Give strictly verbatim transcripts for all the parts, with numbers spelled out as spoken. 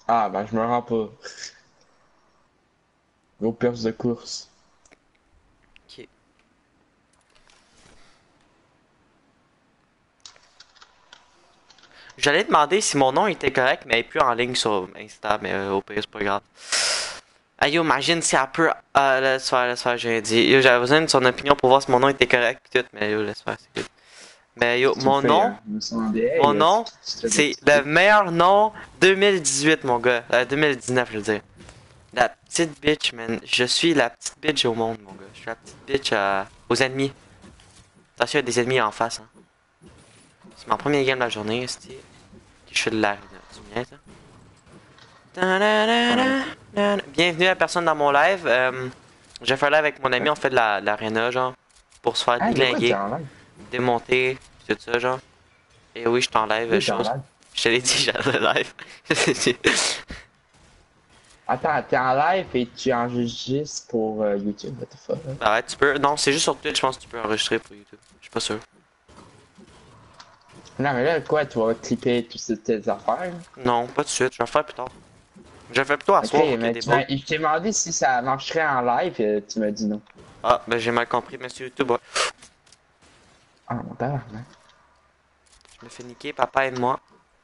Ah, ben je me rends pas. Aux pertes de course. Ok. J'allais demander si mon nom était correct, mais elle est plus en ligne sur Insta, mais euh, au pire, c'est pas grave. Ah yo, imagine si elle peut. Ah, laisse faire, laisse faire, j'ai rien dit. Yo, j'avais besoin de son opinion pour voir si mon nom était correct pis tout, mais yo, laisse faire, c'est good. Mais yo, Si tu le mon fais, nom, hein. Je me suis demandé, mon hey, euh, tu, nom, tu te c'est fais le meilleur nom deux mille dix-huit, mon gars. Euh, deux mille dix-neuf, je veux dire. La petite bitch, man. Je suis la petite bitch au monde, mon gars. Je suis la petite bitch euh, aux ennemis. Attention, il y a des ennemis en face, hein. C'est mon premier game de la journée, c'était. Je fais de l'arène. Tu me niaises, hein? Ah, Bienvenue à personne dans mon live. Euh, j'ai fait un live avec mon ami, on fait de la- de l'arena, genre, pour se faire ah, de quoi t'es déglinguer, en live? démonter, tout ça, genre. Et oui, je suis en live, je Oui, t'es sais en pas. live. Je te l'ai dit, j'ai le live. Attends, t'es en live et tu enregistres pour euh, YouTube, what the fuck? Hein? Bah ouais, tu peux. Non, c'est juste sur Twitch, je pense que tu peux enregistrer pour YouTube. Je suis pas sûr. Non, mais là, quoi, tu vas clipper toutes tes affaires? Là? Non, pas tout de suite, je vais le faire plus tard. Je le fais plutôt à Ok, soir, ok, mais des tu bugs. m'as, je t'ai demandé si ça marcherait en live et tu m'as dit non. Ah, ben j'ai mal compris, mais sur YouTube, ouais. Ah, mon père, hein? Je me fais niquer, papa aide-moi.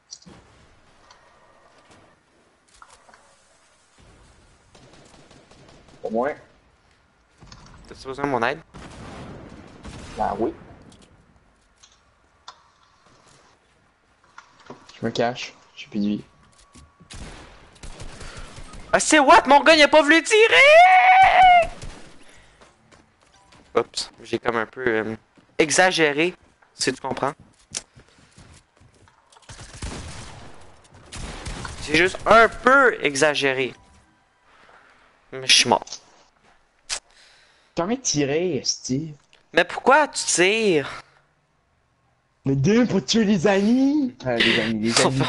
Au moins. T'as-tu besoin de mon aide? Ben oui. Je me cache, j'ai plus de vie. Ah, c'est what? Mon gars, il a pas voulu tirer! Oups, j'ai comme un peu euh, exagéré, si tu comprends. J'ai juste un peu exagéré. Mais je suis mort. T'as envie de tirer, Steve? Mais pourquoi tu tires? Mais deux pour tuer les amis! Ah, les amis, les amis.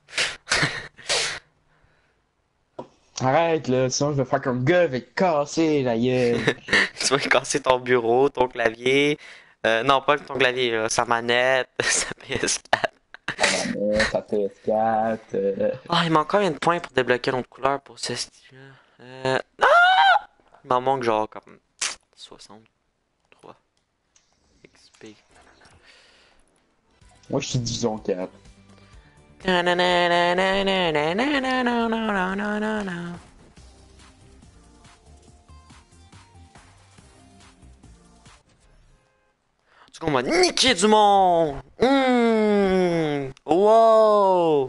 Arrête là, sinon je vais faire comme gars, je vais te casser la gueule. Tu vas casser ton bureau, ton clavier. Euh, non, pas ton clavier, là, sa manette, sa P S quatre. Ta manette, ta P S quatre. Euh... Ah, il manque combien de points pour débloquer l'autre couleur pour ce style-là? Euh... Il m'en manque genre comme soixante-trois X P. Moi je suis disons quatre. Du coup, on va niquer du monde! Mmh. Wow!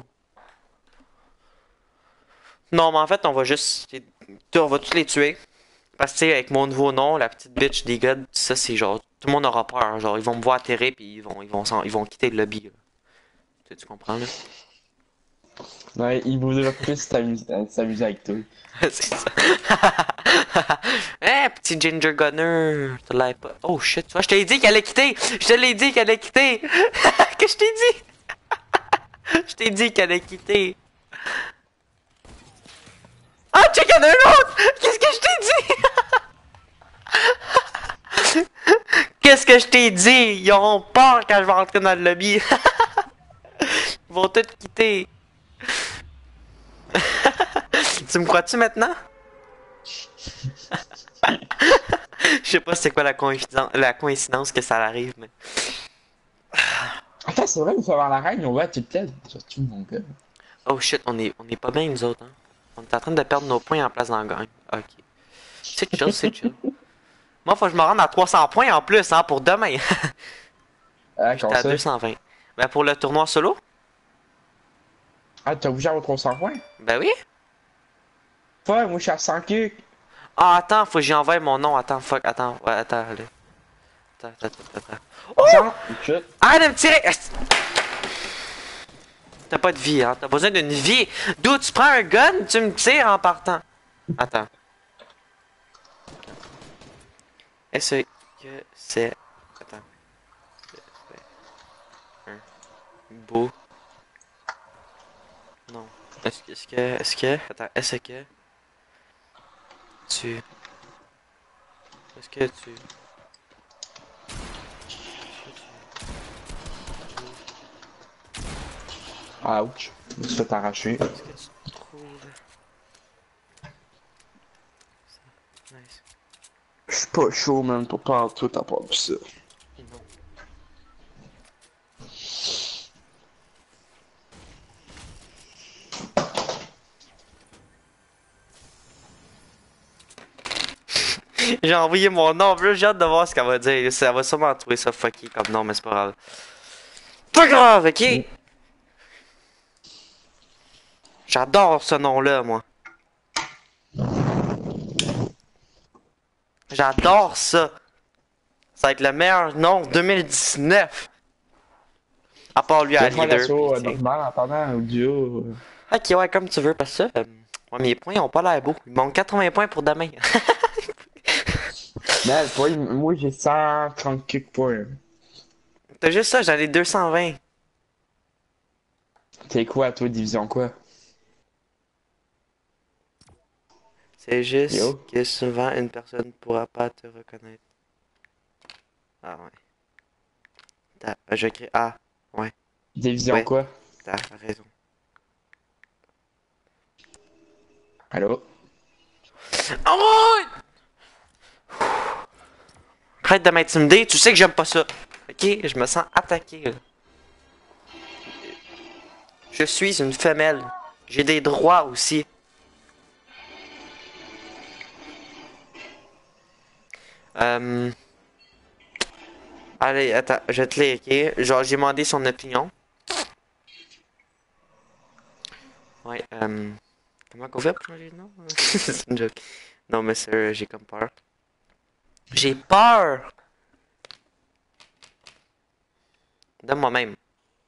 Non, mais en fait, on va juste. On va tous les tuer. Parce que, tu sais, avec mon nouveau nom, la petite bitch des gars, ça, c'est genre. Tout le monde aura peur. Genre, ils vont me voir atterrir, puis ils vont, ils vont, s'en- ils vont quitter le lobby. Là. Tu, tu comprends, là? Ouais, il voudrait plus s'amuser s'amuser avec toi. C'est ça. Hein, petit Ginger Gunner. Tu l'as pas. Oh shit, tu vois, je t'ai dit qu'elle allait quitter. Je te l'ai dit qu'elle allait quitter. Que je t'ai dit? Je t'ai dit qu'elle allait quitter. Ah, check, y'en a un autre! Qu'est-ce que je t'ai dit? Qu'est-ce que je t'ai dit? Ils auront peur quand je vais rentrer dans le lobby. Ils vont tous quitter. Tu me crois-tu maintenant? Je sais pas c'est quoi la coïncidence, la coïncidence que ça arrive, mais. Attends, c'est vrai, nous sommes à la reine, on va tout le temps. Surtout mon gars. Oh shit, on est, on est pas bien nous autres, hein. On est en train de perdre nos points en place dans le gang. Ok. C'est chill, c'est chill. Moi, faut que je me rende à trois cents points en plus, hein, pour demain. Ah, J'étais comment à ça? deux cent vingt. Ben, pour le tournoi solo? Ah, t'as bougé à trois cents points? Ben oui. Fuck, moi je suis à cent que. Ah, attends, faut que j'y envoie mon nom. Attends, fuck, attends, ouais, attends, allez. Attends, attends, attends, attends. Oh! cent? Shit. Arrête de me tirer! T'as pas de vie, hein? T'as besoin d'une vie. D'où tu prends un gun, tu me tires en partant. Attends. Est-ce que c'est. Attends. Un beau. Non. Est-ce que. Est-ce que. Est-ce que. Attends. Est-ce que. Tu. Est-ce que tu. Ouch. Je me suis fait arracher. Est-ce que tu trouves Nice. Je suis pas chaud, man, pour parler tout à part de ça. Non. J'ai envoyé mon nom, en plus j'ai hâte de voir ce qu'elle va dire. Ça va sûrement trouver ça fucky comme nom, mais c'est pas grave. Pas grave, ok? Mm. J'adore ce nom-là, moi. J'adore ça. Ça va être le meilleur nom deux mille dix-neuf. À part lui Je à vais faire leader. l'assaut Puis, euh, tu sais. normal en parlant audio. euh. Ok, ouais, comme tu veux, parce que ça, euh, ouais, mes points ont pas l'air beaux. Il manque quatre-vingts points pour demain. Mais le point, moi j'ai cent trente quelques points. T'as juste ça, j'en ai deux cent vingt. T'es quoi, toi, division quoi? C'est juste Yo? que souvent une personne pourra pas te reconnaître. Ah ouais. T'as, euh, je crée. Ah, ouais. Division Ouais, quoi? t'as raison. Allô? Oh! Arrête de m'intimider, tu sais que j'aime pas ça. Ok, je me sens attaqué. Là. Je suis une femelle. J'ai des droits aussi. Euh... Allez, attends, je vais te lire, ok? Genre, j'ai demandé son opinion. Ouais, euh... Comment qu'on fait pour changer de nom? C'est une joke. Non, mais sérieux, j'ai comme peur. J'ai peur de moi-même.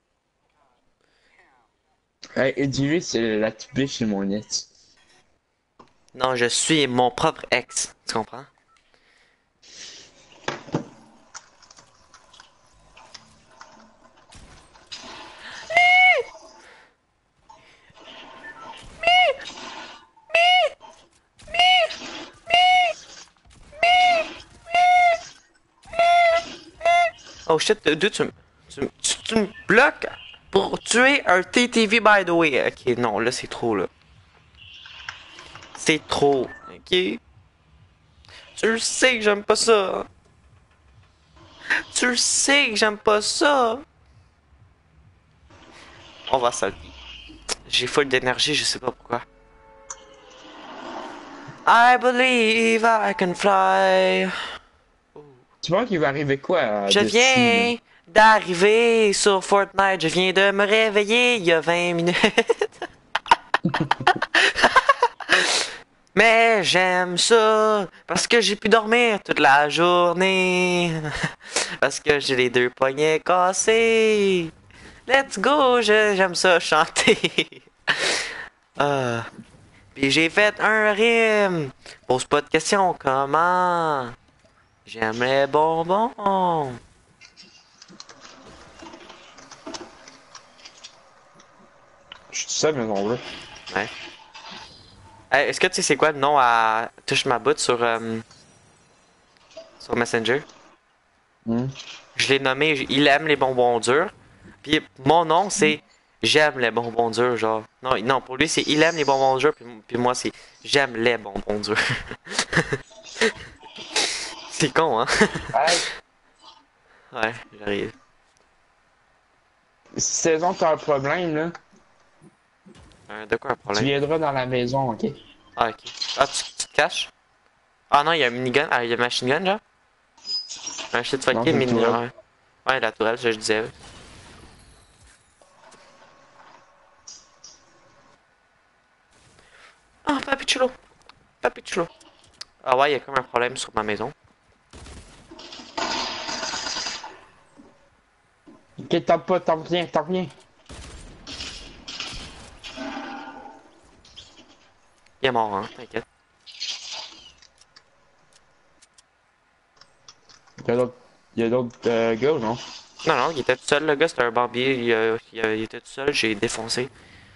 Hey, Edgy, c'est la petite biche chez mon ex. Non, je suis mon propre ex. Tu comprends? Oh shit, d'où tu, me- tu, me- tu, tu me bloques pour tuer un T T V by the way. Ok, non, là c'est trop là. C'est trop, ok? Tu le sais que j'aime pas ça. Tu le sais que j'aime pas ça. On va ça. J'ai full d'énergie, je sais pas pourquoi. I believe I can fly. Tu vois qu'il va arriver quoi à Je Destiny, man? viens d'arriver sur Fortnite. Je viens de me réveiller il y a vingt minutes. Mais j'aime ça parce que j'ai pu dormir toute la journée. Parce que j'ai les deux poignets cassés. Let's go, je- j'aime ça chanter. Ah, puis j'ai fait un rime. Pose pas de questions, comment? J'aime les bonbons. Je suis tout seul, mais on veut. Ouais. Hey, est-ce que tu sais c'est quoi le nom à Touche ma botte sur, euh, sur Messenger? Hmm. Je l'ai nommé j- Il aime les bonbons durs. Puis mon nom c'est J'aime les bonbons durs, genre. Non, non, pour lui c'est Il aime les bonbons durs, puis, puis moi c'est J'aime les bonbons durs. C'est con, hein? Hey, Ouais, j'arrive. si saison t'as un problème, là, Euh, de quoi un tu problème? viendras dans la maison, ok? Ah, ok. Ah, tu, tu te caches? Ah non, il y a un minigun. Ah, il y a un machine gun, genre? Un shit Non, fucké, c'est le mini. tourelle. Ouais, ouais, la tourelle, ça je disais. Ah, papi chulo! Papi chulo! Ah ouais, il y a comme un problème sur ma maison. Ok, t'en pas, t'en viens, t'en viens. Il est mort, hein, t'inquiète. Y'a d'autres, y'a d'autres euh, gars ou non? Non, non, il était tout seul, le gars, c'était un barbier, il, euh, il, euh, il était tout seul, j'ai défoncé.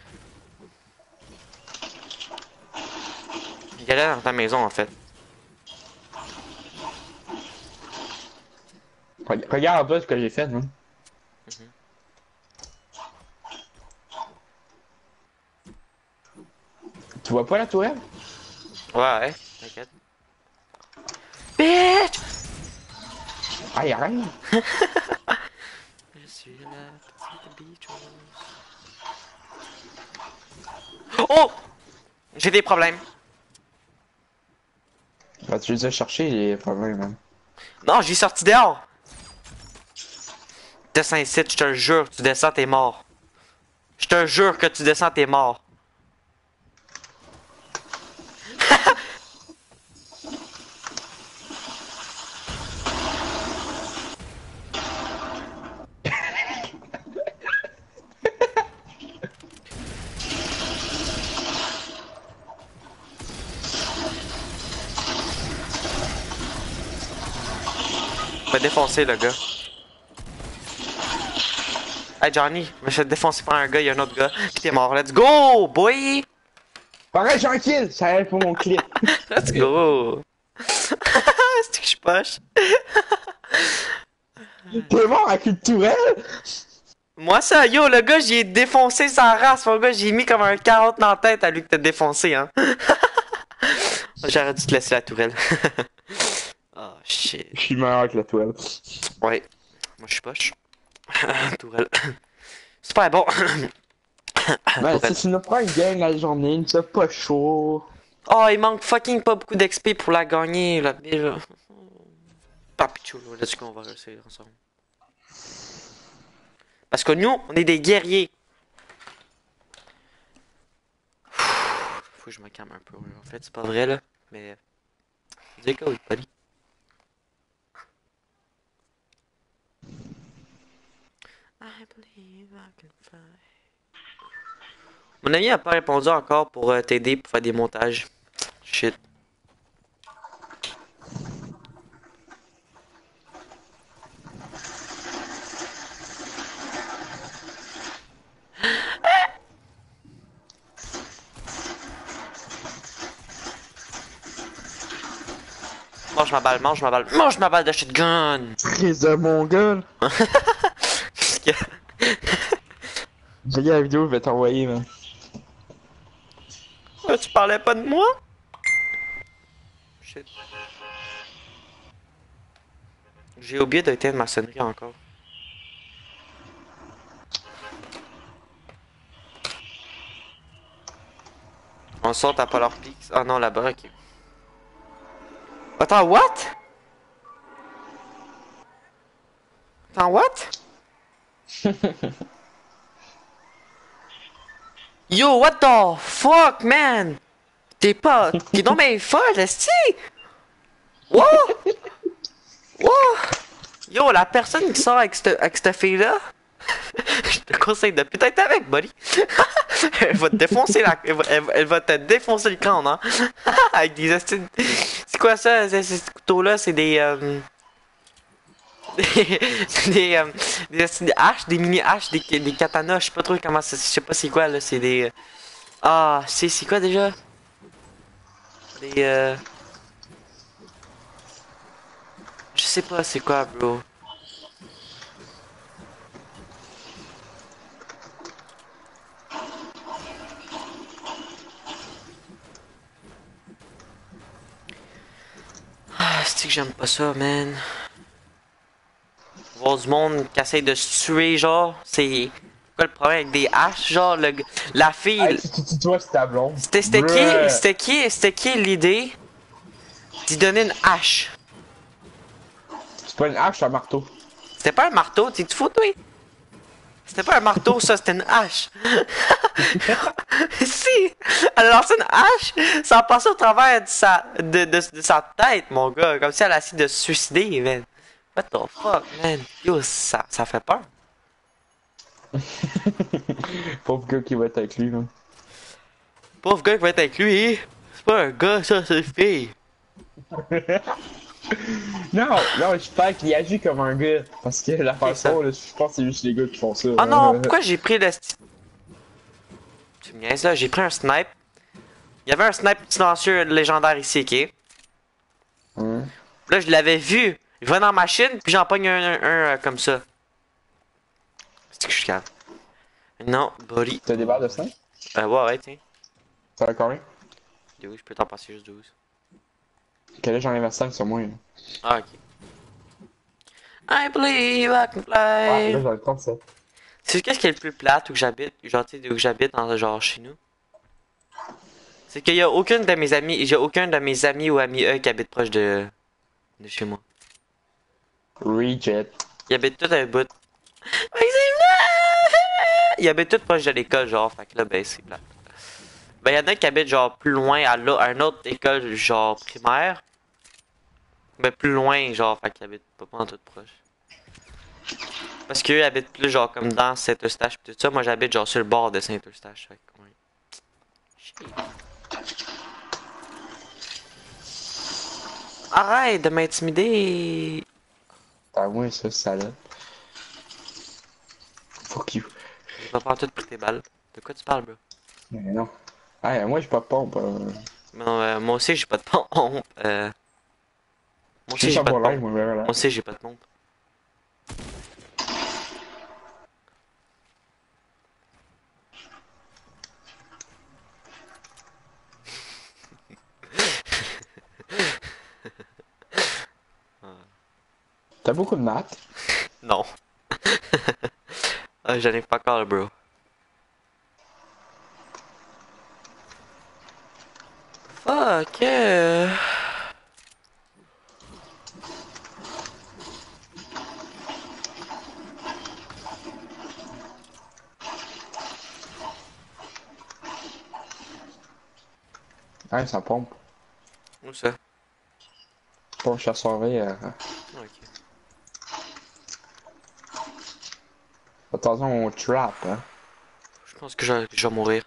Il allait dans ta maison, en fait. Re- Regarde pas ce que j'ai fait, hein. Mhm. Tu vois pas la tourelle? Ouais, ouais, t'inquiète. bitch! Aïe, arrête! Je suis la petite bitch. Oh! J'ai des problèmes. Bah, tu les as cherchés, les problèmes, man. Non, j'ai sorti dehors. Descends ici, je te le jure, tu descends, t'es mort. Je te jure que tu descends, t'es mort. Il m'a défoncé, le gars. Hey Johnny, je me suis fait défoncer par un gars, il y a un autre gars, pis t'es mort. Let's go, boy! Pareil, j'ai un kill! Ça arrive pour mon clip. Let's go! C'est que je suis poche. T'es mort avec une tourelle? Moi ça, yo, le gars, j'ai défoncé sa race, mon gars, j'ai mis comme un quarante dans la tête à lui que t'as défoncé, hein. J'aurais dû te laisser la tourelle. Oh shit. Je suis meilleur avec la tourelle. Ouais, moi je suis poche. Tourelle. C'est pas bon. Ben, si tu nous prends une game la journée, il t'as pas chaud. Oh, il manque fucking pas beaucoup d'X P pour la gagner, la bille. Papichulo, let's go, on va réussir ensemble. Parce que nous, on est des guerriers. Faut que je me calme un peu, en fait, c'est pas vrai là, mais. Dis quoi, oui, Polly. I believe I can fly. Mon ami a pas répondu encore pour euh, t'aider pour faire des montages. Shit. Mange ma balle, mange ma balle, mange ma balle de shotgun! Crise de mon gueule! J'ai la vidéo, je vais t'envoyer, man. Oh, tu parlais pas de moi? Shit. J'ai oublié d'éteindre ma sonnerie encore. On saute à Polar Peaks. Ah non, là-bas, ok. Attends, what? Attends, what? Yo, what the fuck, man? T'es pas... T'es donc bien folle, esti! Wow! Wow! Yo, la personne qui sort avec cette, avec cette fille-là, je te conseille de peut-être avec, buddy. Elle va te défoncer la... Elle va, elle va- elle va te défoncer le crâne, hein? Avec des esti... C'est quoi ça, ces, ces couteaux-là? C'est des... Euh... Des... Des... Euh... Des, esti de haches, des mini-haches, des, des katanas, je sais pas trop comment ça... Je sais pas c'est quoi, là, c'est des... Ah, c'est c'est quoi déjà? Des... Euh... Je sais pas c'est quoi, bro. Ah, c'est que j'aime pas ça, man. Voir du monde qui essaie de se tuer, genre, c'est... Quoi le problème avec des haches, genre, le... g- la fille... Hey, tu tu- tu- toi, c'est ta blonde. C'était c'était qui? Bruh. C'était qui? C'était qui l'idée d'y donner une hache? C'est pas une hache, c'est un marteau. C'était pas un marteau, t'es fou, toi? C'était pas un marteau, ça, c'était une hache. Si! Elle a lancé une hache, ça a passé au travers de sa, de, de, de sa tête, mon gars. Comme si elle a essayé de se suicider, man. What the fuck, man? Yo, ça, ça fait peur. Pauvre gars qui va être avec lui, man. Pauvre gars qui va être avec lui, c'est pas un gars, ça, c'est une fille. Non, non, je parle qu'il agit comme un gars. Parce que la ça. façon, là, je pense que c'est juste les gars qui font ça. Oh non, Euh, pourquoi j'ai pris le... sti- Tu me niaises, là, j'ai pris un snipe. Il y avait un snipe silencieux légendaire ici, ok? Hein? Là, je l'avais vu. Je vais dans la machine, puis j'en pogne un, un, un, euh, comme ça. C'est que je suis calme. Non, buddy. T'as des barres de cinq? Euh, ouais, ouais, tiens. Ça va combien? douze, je peux t'en passer juste douze. Que là, j'en ai vingt-cinq sur moi. Là. Ah, ok. I believe I can Ah, là, fly. j'en ai trente-sept. C'est qu'est-ce qui est le plus plate où que j'habite, genre, tu sais, où que j'habite, dans genre chez nous? C'est qu'il y a aucune de mes amis, j'ai aucun de mes amis ou amis eux qui habite proche de, de chez moi. Reject. Ils habitent tout un bout. Fait que c'est plate! Ils habitent tout proche de l'école, genre, fait que là, ben, c'est plate. Ben, y'en a qui habitent, genre, plus loin, à, l'au- à une autre école, genre, primaire. Mais plus loin, genre, fait qu'ils habitent pas, pas tout proche. Parce qu'eux habitent plus, genre, comme dans Saint-Eustache pis tout ça. Moi, j'habite, genre, sur le bord de Saint-Eustache, fait que, ouais. Shit. Arrête de m'intimider! Ah, ouais, ça, ça là. Fuck you. J'ai pas pas tout pris tes balles. De quoi tu parles, bro? Mais non. Ah, moi, j'ai pas de pompe. Euh... Mais non, euh, moi aussi, j'ai pas de pompe. Euh, moi Je suis aussi, juste j'ai en pas de bas pompe. live, moi, là. Moi aussi, j'ai pas de pompe. T'as beaucoup de maths. Non. Ah, j'en ai pas encore, bro. Fuck, yeah. Ah, ça pompe. Où ça? Pompe chasseur. Euh... Ok. Attention au trap, hein. Je pense que je, vais- je vais mourir.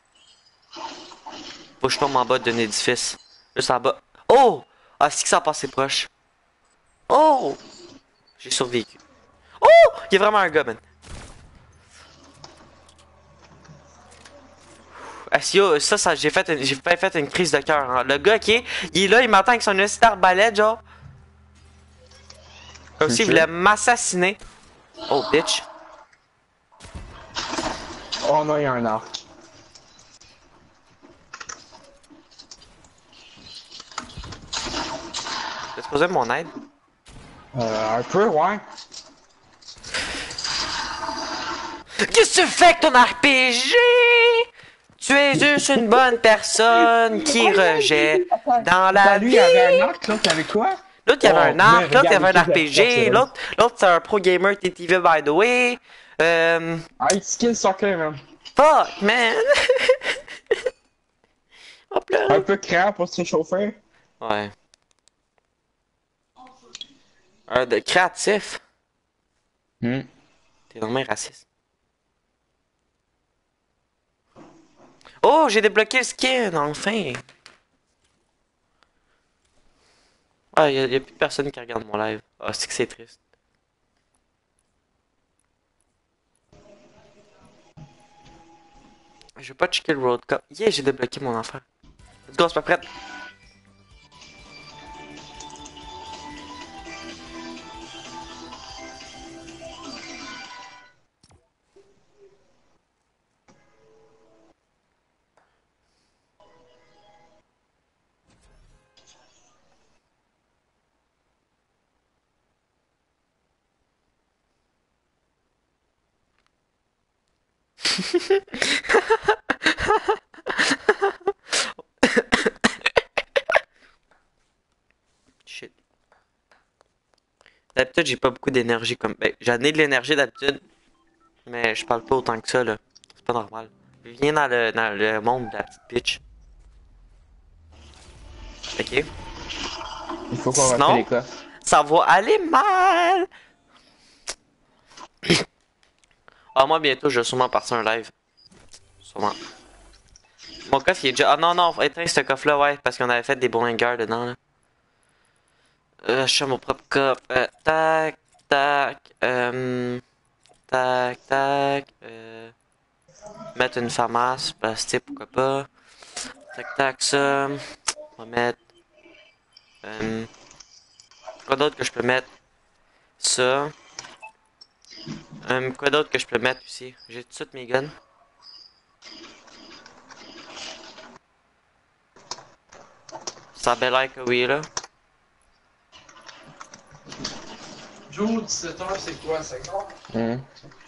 Faut que je tombe en bas d'un édifice. Juste en bas. Oh! Ah, c'est que ça a passé proche. Oh! J'ai survécu. Oh! Il y a vraiment un gars, man. Ah, si, yo, ça, ça j'ai fait, une- j'ai pas fait une crise de cœur. Hein. Le gars, ok, il est là, il m'attend avec son esti d'arbalète, genre. Comme Tu s'il le voulait tues? m'assassiner. Oh, bitch. Oh non, il y a un arc. T'as supposé mon aide? Euh, un peu, ouais. Qu'est-ce que tu fais avec ton R P G? Tu es juste une bonne personne qui Oh non, rejette attends. dans Attends, la lui, il y avait un vie. arc, là, t'avais quoi? L'autre, il y avait Oh, un mais arc, l'autre, il y regarde avait un les kills de R P G, Force, l'autre, l'autre, c'est un pro gamer T T V, by the way. Euh, Ah, il skill soccer, man. fuck, man. On va Un pleurer. peu craint pour se réchauffer. Ouais. Un de créatif. Hmm. T'es vraiment raciste. Oh, j'ai débloqué le skin, enfin. Ah, y'a y a plus personne qui regarde mon live. Ah, c'est que c'est triste. Je vais pas checker le World Cup. Yeah, j'ai débloqué mon enfant. Let's go, c'est pas prête. Shit. D'habitude, j'ai pas beaucoup d'énergie comme. Ben, j'en ai de l'énergie d'habitude, mais je parle pas autant que ça, là. C'est pas normal. Viens dans le, dans le monde de la petite bitch. Ok? Il faut qu'on refait les Sinon, coffres. ça va aller mal! Ah, moi, bientôt, je vais sûrement partir un live. Sûrement. Mon coffre, il est déjà. Ah non, non, éteins ce coffre-là, ouais, parce qu'on avait fait des bowlingers dedans, là. Euh, je suis à mon propre coffre. Euh, tac, tac, euh. Tac, tac, euh. Mettre une pharmacie, parce que, tu sais, pourquoi pas. Tac, tac, ça. On va mettre. Euh. Quoi d'autre que je peux mettre? Ça. Euh, quoi d'autre que je peux mettre aussi? J'ai toutes mes guns. Ça a bel l'air que oui, là. Joe, dix-sept heures, c'est quoi, cinq heures? Hum.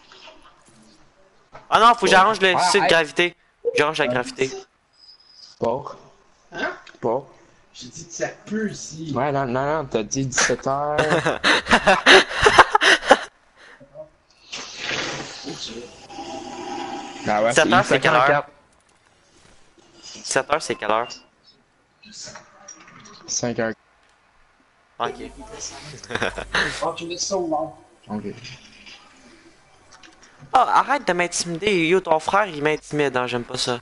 Ah non, faut que j'arrange le Ah, site de hey. gravité. J'arrange la gravité. Pas. Hein? Pas. J'ai dit que ça pue ici. Ouais, non, non, non, t'as dit dix-sept heures. Ah ouais, sept heures, c'est quelle heure? cinquante-quatre. sept heures, c'est quelle heure? cinq heures. Ok. Oh, tu laisses ça au long. Ok. Oh, arrête de m'intimider. Yo, ton frère, il m'intimide, hein, j'aime pas ça.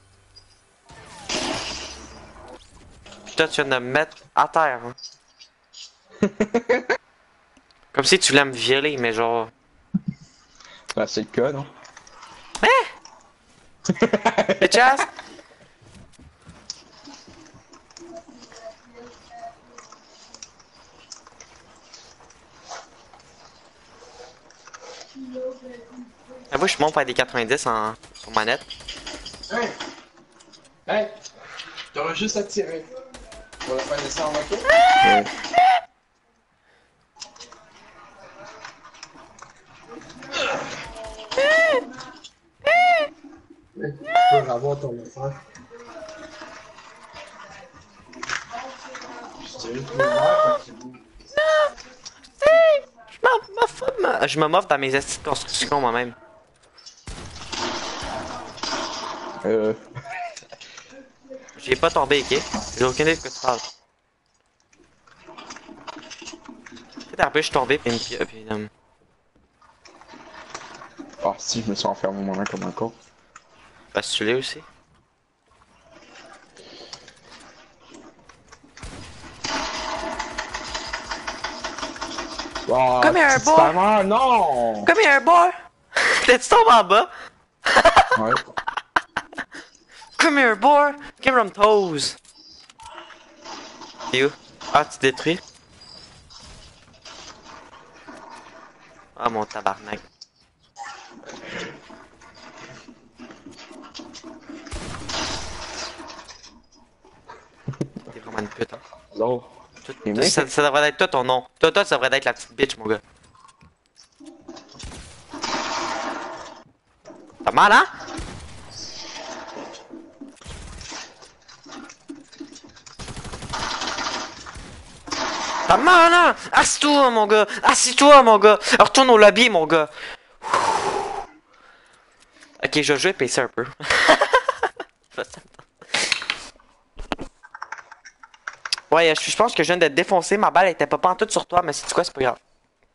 Puis toi, tu viens de me mettre à terre, hein. Comme si tu voulais me violer, mais genre... Bah, c'est le cas, non? Bitches! Avoue, je monte faire des quatre-vingt-dix en... sur manette. Hey! Hey! T'auras juste à tirer. On va faire descendre en moto. Ouais. Tu peux avoir ton affaire. Je t'ai juste ouvert, fait que c'est beau. Je m'en- m'offre- me- Je me m'offre dans mes astuces de construction moi-même. Euh. J'ai pas tombé, ok? J'ai aucune idée de quoi tu parles. Peut-être un peu, je suis tombé, puis... puis, puis euh, Oh, si, je me suis enfermé moi-même comme un con. bah, tu l'es aussi. Oh, Come here, petit boy. spammer, non! Come here, boy! T'es-tu tombé en bas? Ouais. Come here, boy! Give them toes! T'es où? Ah, tu détruis? Ah, mon tabarnak. T'es vraiment une pute, hein? Non. Toi- Les toi, mecs- ça, ça devrait être toi ton nom. Toi, toi, ça devrait être la petite bitch, mon gars. T'as mal, hein? T'as mal, hein? Assis-toi, mon gars! Assis-toi, mon gars! Retourne au lobby, mon gars! Ok, je vais baisser un peu. Ouais, je, je pense que je viens de te défoncer. Ma balle était pas pantoute sur toi, mais c'est quoi, c'est pas grave.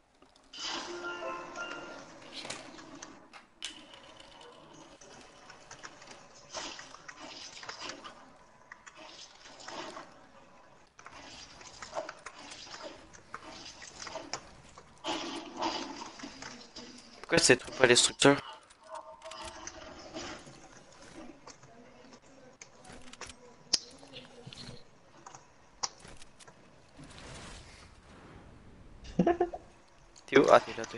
Pourquoi c'est trop pas les structures? T'es où? Ah, t'es là, toi.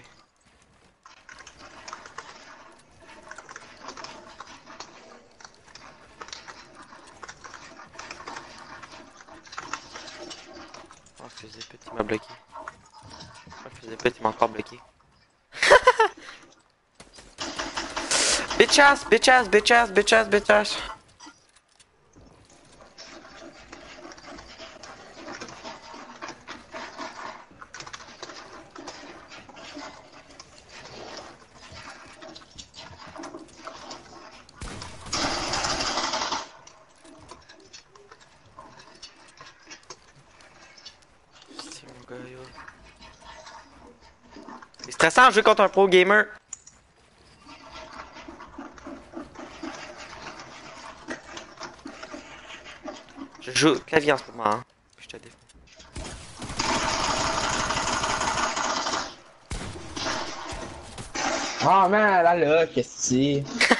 Oh, faisait petit, il m'a bloqué. Oh, faisait petit, il m'a encore bloqué. Bitch ass, bitch ass, bitch ass, bitch ass, bitch ass. C'est mon gars, yo. C'est stressant de jouer contre un pro gamer. Je joue au clavier en ce moment, hein. Je te défends. Oh man, là là, qu'est-ce que c'est?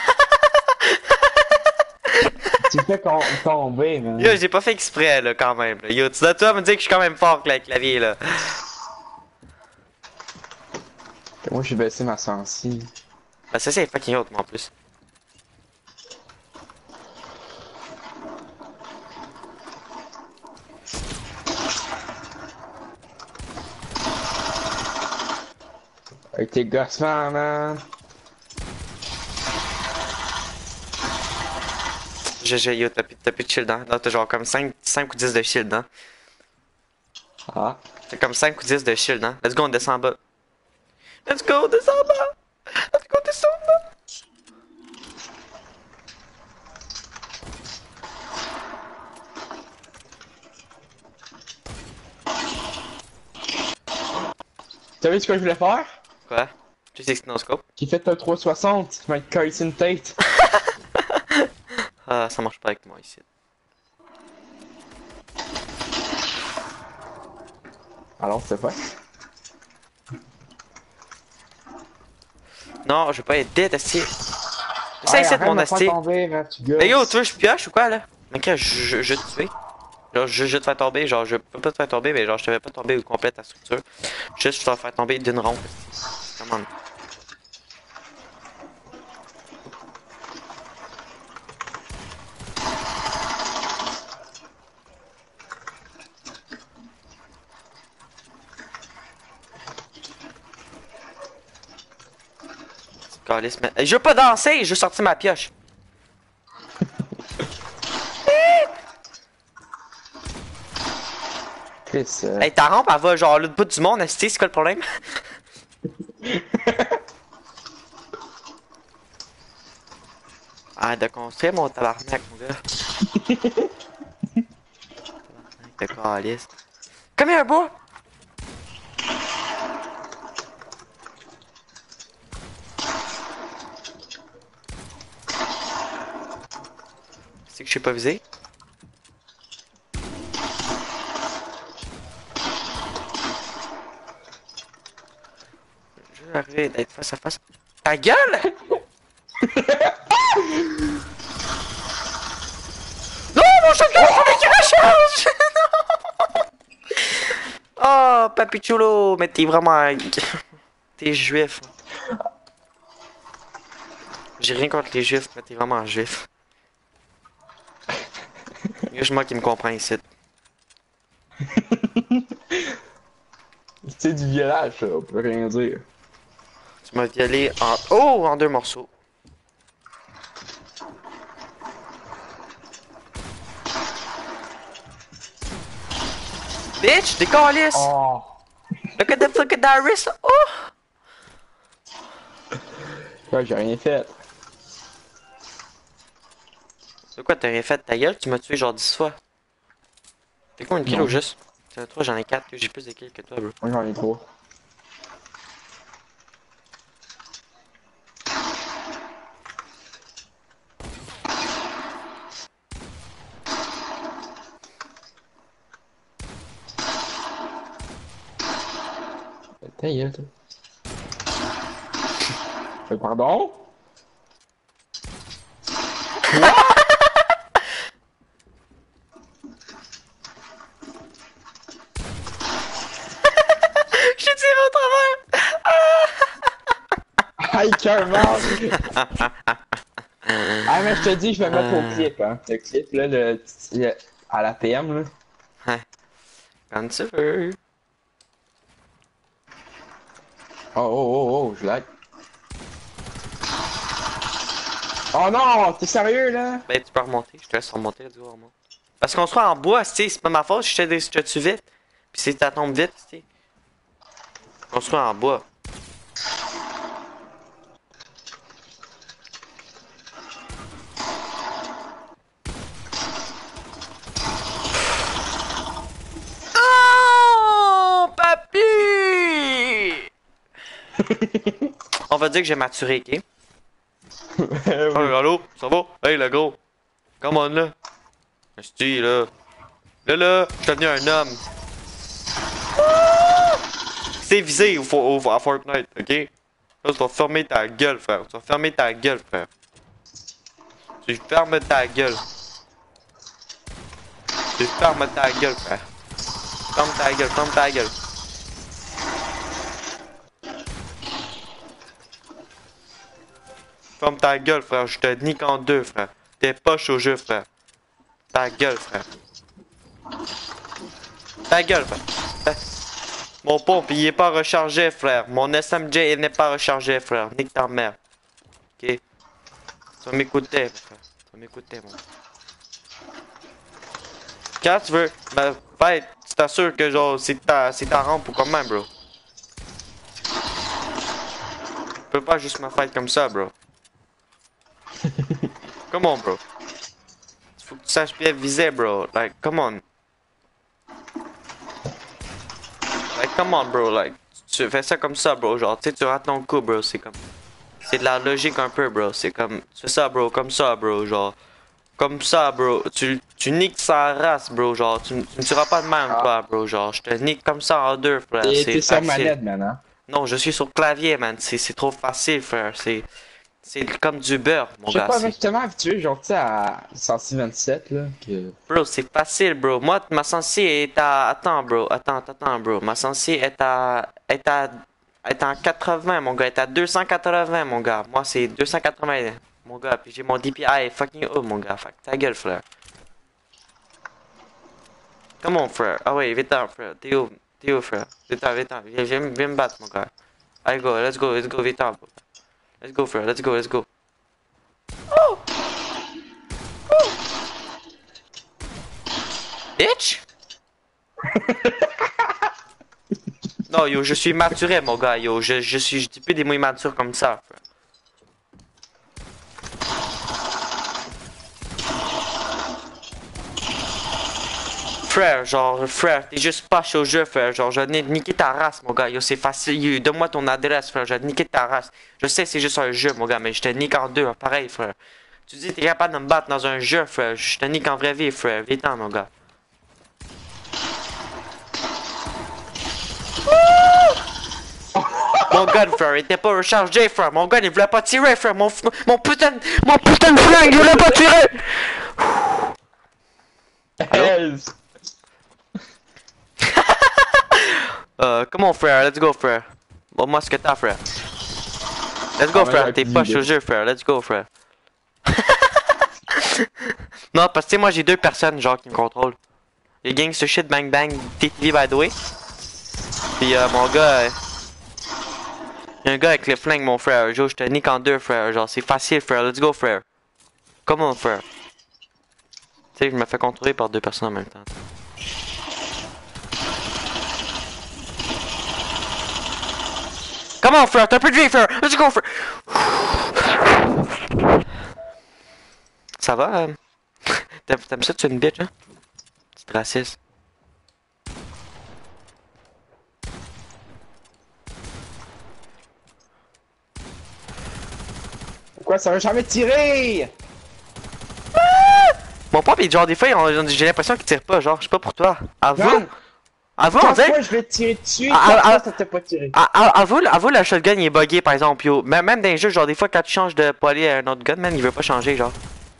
Tu fais com- tomber, man. Yo, j'ai pas fait exprès, là, quand même. Là. Yo, tu dois, tu dois me dire que je suis quand même fort avec le clavier, là. Moi, j'ai baissé ma sensi. Bah, ça, c'est fucking haute, moi, en plus. Avec tes gossements, man. G G, yo, t'as plus, t'as plus de shield, hein? Non, t'as genre comme cinq, cinq ou dix de shield, hein? Ah. T'as comme cinq ou dix de shield, hein? Let's go, on descend en bas. Let's go, on descend en bas! Let's go, on descend en bas! T'as vu ce que je voulais faire? Quoi? Tu sais que c'est no scope? J'ai fait un trois cent soixante, tu m'as Carson Tate. Ah, ça marche pas avec moi ici. Alors, c'est pas. Non, je veux pas être dead, esti. Ça Hey, ici, arrête mon de me faire esti. tomber, man, tu gosses. Mais yo, tu veux, je pioche ou quoi, là? Mais que je, je, je vais te tuer. Genre, je, je vais te faire tomber, genre, je peux pas te faire tomber, mais genre, je te fais pas tomber au complet ta structure. Juste, je vais te faire tomber d'une ronde. Come on. Calice, mais... Je veux pas danser, je veux sortir ma pioche. Chris, euh... Hey, ta rampe, elle va genre l'autre bout du monde, esti, c'est quoi le problème? Ah, de construire mon tabarnak, mon gars. Tabarnak de calice. Comme il y a un bois! C'est que je suis pas visé? Je vais arriver d'être face à face. Ta gueule! Non, mon shotgun, il fallait qu'il recharge! Oh, Papichulo, mais t'es vraiment... T'es juif. J'ai rien contre les juifs, mais t'es vraiment juif. Il y a juste moi qui me comprends ici. c'est du violage, ça, on peut rien dire. Tu m'as violé en... Oh, en deux morceaux. Bitch, des calices! Oh! Look at the look at that wrist! Oh! Ouais, j'ai rien fait. De quoi t'as rien fait? Ta gueule, tu m'as tué genre dix fois. T'es combien de kills Non. au juste? T'en as trois, j'en ai quatre, j'ai plus de kills que toi, bro. Moi, j'en ai trois. Ta gueule, toi. Euh, pardon? J'ai tiré au travers! Aïe, cœur mort! Ah, mais je te dis, je vais mettre au clip, hein. Le clip, là, le, le- à la P M, là. Quand tu veux. Oh, oh, oh, oh, je lag. Oh non, t'es sérieux, là? Ben, tu peux remonter, je te laisse remonter, let's go, remonte. Parce qu'on soit en bois, tu sais, c'est pas ma faute, je te, je te tue vite. Pis c'est ta tombe vite, tu sais. On soit en bois. Oh, papy! On va dire que j'ai maturé, ok? Hey, allô? Ça va? Hey, le gros! Come on, là! Esti, là! Là, là! Je suis devenu un homme! C'est visé au, au, à Fortnite, ok? Là, tu vas fermer ta gueule, frère. Tu vas fermer ta gueule, frère. Tu fermes ta gueule. Tu fermes ta gueule, frère. Ferme ta gueule, ferme ta gueule. Ferme ta gueule, frère. Je te nique en deux, frère. T'es poche au jeu, frère. Ta gueule, frère. Ta gueule, frère. Ta... Mon pompe, il est pas rechargé, frère. Mon S M J, il n'est pas rechargé, frère. Nique ta mère. Ok? Tu vas m'écouter, frère. Tu vas m'écouter, mon. Quand tu veux me fight, tu t'assures que genre, c'est ta, c'est ta rampe ou quand même, bro. Tu peux pas juste me fight comme ça, bro. Come on, bro. Faut que tu saches bien viser, bro. Like, come on. Like, come on, bro. Like, tu fais ça comme ça, bro. Genre, tu sais, tu rates ton coup, bro. C'est comme. C'est de la logique un peu, bro. C'est comme. Tu fais ça, bro. Comme ça, bro. Genre. Comme ça, bro. Tu, tu niques sa race, bro. Genre, tu, tu ne tueras pas de même, Ah. toi, bro. Genre, je te nique comme ça en deux, frère. T'es C'est t'es sur facile. manette, man, hein? Non, je suis sur clavier, man. C'est c'est trop facile, frère. C'est. C'est comme du beurre, mon Je sais gars. pas, c'est- mais je suis tellement habitué, genre, tu sais, à cent vingt-sept, là, que... Bro, c'est facile, bro. Moi, ma sensi est à. Attends, bro. Attends, attends, bro. Ma sensi est à. est à. est à quatre-vingts, mon gars. Est à deux cent quatre-vingts, mon gars. Moi, c'est deux cent quatre-vingts, mon gars. Puis j'ai mon D P I fucking haut, mon gars. Fait que ta gueule, frère. Come on, frère. Ah ouais, vite-t'en, frère. T'es où? T'es où, frère? Vite-t'en, vite-t'en. Viens, viens, viens me battre, mon gars. Allez, go, let's go, let's go, vite-t'en, bro. Let's go, frère. Let's go, let's go. Bitch! Non, yo, je suis maturé, mon gars, yo. Je, je suis, je dis plus des mots immatures comme ça, frère. Frère, genre, frère, t'es juste pas chaud au jeu, frère. Genre, je vais niquer ta race, mon gars. Yo, c'est facile. Yo, donne-moi ton adresse, frère. Je vais niquer ta race. Je sais, c'est juste un jeu, mon gars, mais je te nique en deux, hein, pareil, frère. Tu dis, t'es capable de me battre dans un jeu, frère. Je te nique en vraie vie, frère. Viens-t'en, mon gars. Mon gun, frère, il était pas rechargé, frère. Mon gun, il voulait pas tirer, frère. Mon, f- mon putain de, mon putain de flingue, il voulait pas tirer. Allô? Euh, comment, frère? Let's go, frère. Bon, moi, ce que t'as, frère. Let's go, Ah, ouais, frère. j'avais T'es plus pas d'idée. chaud au jeu, frère. Let's go, frère. Non, parce que, tu sais, moi, j'ai deux personnes, genre, qui me contrôlent. Il y a Gangsta Shit Bang Bang T T V, by the way. Puis, euh, mon gars. euh, Il y a un gars avec le flingue, mon frère. Joe, je te nique en deux, frère. Genre, c'est facile, frère. Let's go, frère. Come on, frère. Tu sais, je me fais contrôler par deux personnes en même temps. Come on, frère. T'as un peu de vie, frère. Let's go, frère. Ça va? euh? T'aimes t'aimes ça, tu es une bitch, hein? Petite raciste. Pourquoi ça va jamais tirer? Mon papa, il genre, des fois, on- j'ai l'impression qu'il tire pas, genre, je sais pas pour toi. À vous? Man, À vous, on quatre dirait. fois je vais te tirer dessus, Ah, quatre ah, fois ah. ça t'a pas tiré. À, à, à vous, à vous, la shotgun, il est buggé, par exemple, yo. Même, même dans les jeux, genre, des fois, quand tu changes de poiler à un autre gun, man, il veut pas changer, genre.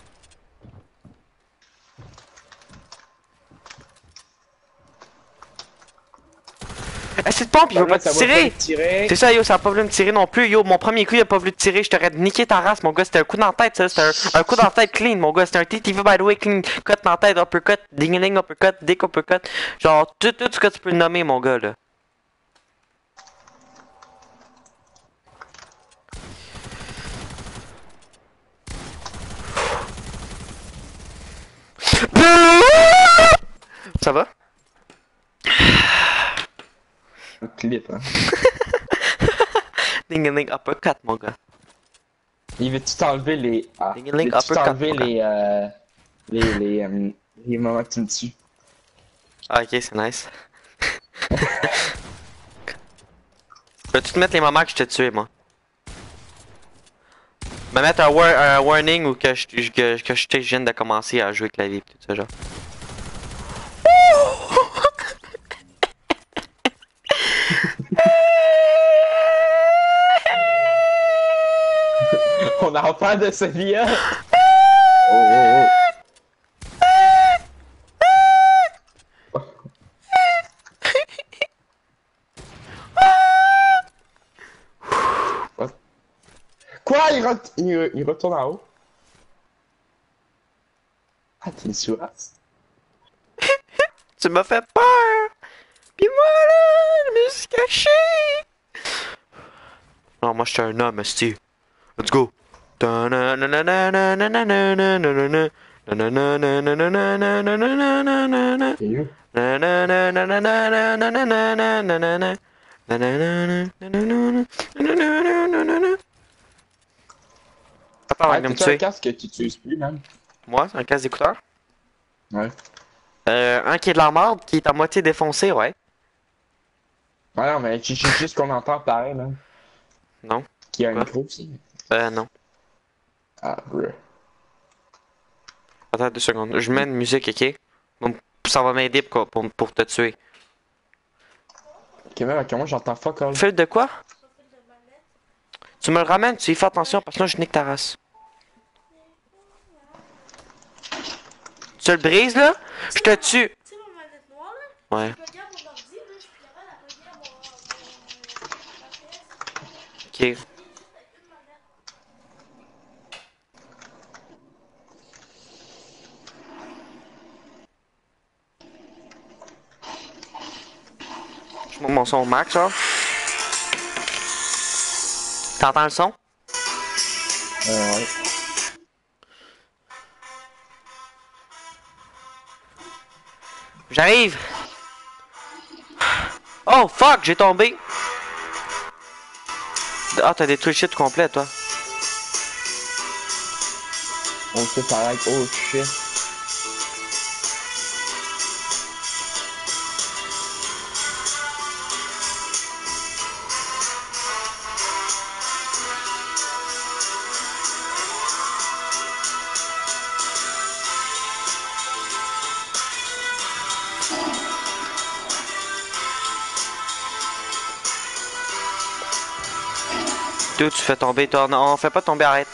Eh, cette pompe, il veut pas te Ça va tirer! te tirer. C'est ça, yo, ça a pas voulu me tirer non plus, yo. Mon premier coup, il a pas voulu te tirer, je t'aurais niqué ta race, mon gars. C'était un coup dans la tête, ça. C'était un, un coup dans la tête clean, mon gars. C'était un T T V, by the way, clean. Cut dans la tête, uppercut, ding-a-ling, uppercut, dick, uppercut. Genre, tout, tout ce que tu peux le nommer, mon gars, là. Ça va? Un clip, hein. Ding-a-ling, uppercut, mon gars. Il veut-tu t'enlever les... Ah, Ding a ling, veux-tu uppercut, t'enlever mon gars. les, euh... Les, les, euh... les moments que tu me tues? Ah, ok, c'est nice. Peux-tu te mettre les moments que je t'ai tué, moi? Me mettre un, war un warning ou que je, que, que je, je viens de commencer à jouer clavier pis tout ça, genre. On en parle de celui-là! Oh, oh, oh. What? Quoi? Il, re... il, il retourne en haut? Ah, t'es une sourasse? Tu m'as fait peur! Puis voilà, je me suis caché. Non, moi, je suis un homme, esti. Let's go. Et où? Attends, Ah, il va me t'as-tu un tuer. casque que tu utilises plus, man? Moi, c'est un casque d'écouteur. Ouais. Euh, un qui est de la merde, qui est à moitié défoncé, ouais. Ouais, non, mais j'ai j'ai juste qu'on entend pareil, man. Non. Qui a un Quoi? micro aussi. Euh, non. Ah, bruh. Attends deux secondes. Je mets une musique, ok? Donc, ça va m'aider pour, pour, pour te tuer. Ok, même, comment j'entends fuck all. Fil de quoi? Tu me le ramènes, tu y fais attention parce que sinon je nique ta race. Tu le brises là? Je te tue! Tu sais, ma manette noire, là, Ouais, je regarde mon ordi, là, je suis capable de la plugger à mon, mon, ma P S. ok. Juste avec une manette. Je monte mon son au max, là. T'entends le son? Euh, ouais. J'arrive! Oh fuck, j'ai tombé! Ah, t'as détruit le shit complet, toi. On se fait pareil. Oh shit. Tout, tu fais tomber, toi. Non, fais pas tomber, arrête.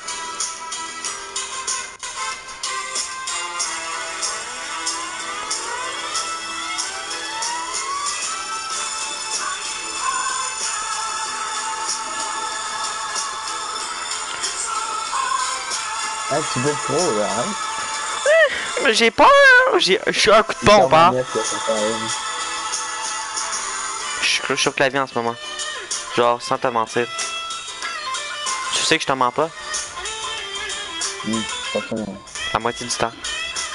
Ah, tu veux trop, là, hein? Mais j'ai peur! J'ai, je suis un coup de pompe, hein? Manette, là, ça fait rien. Je suis je suis sur clavier en ce moment. Genre, sans te mentir. Tu sais que je te mens pas? Hum, pas ça, non. La moitié du temps.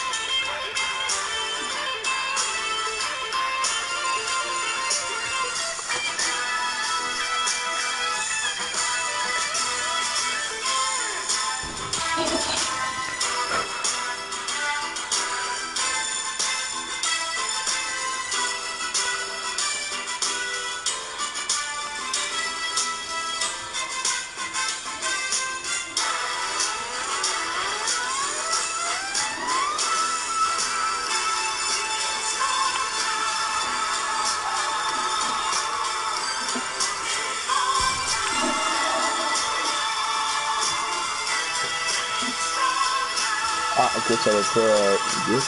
Ah, ok, ça va pas euh, idée.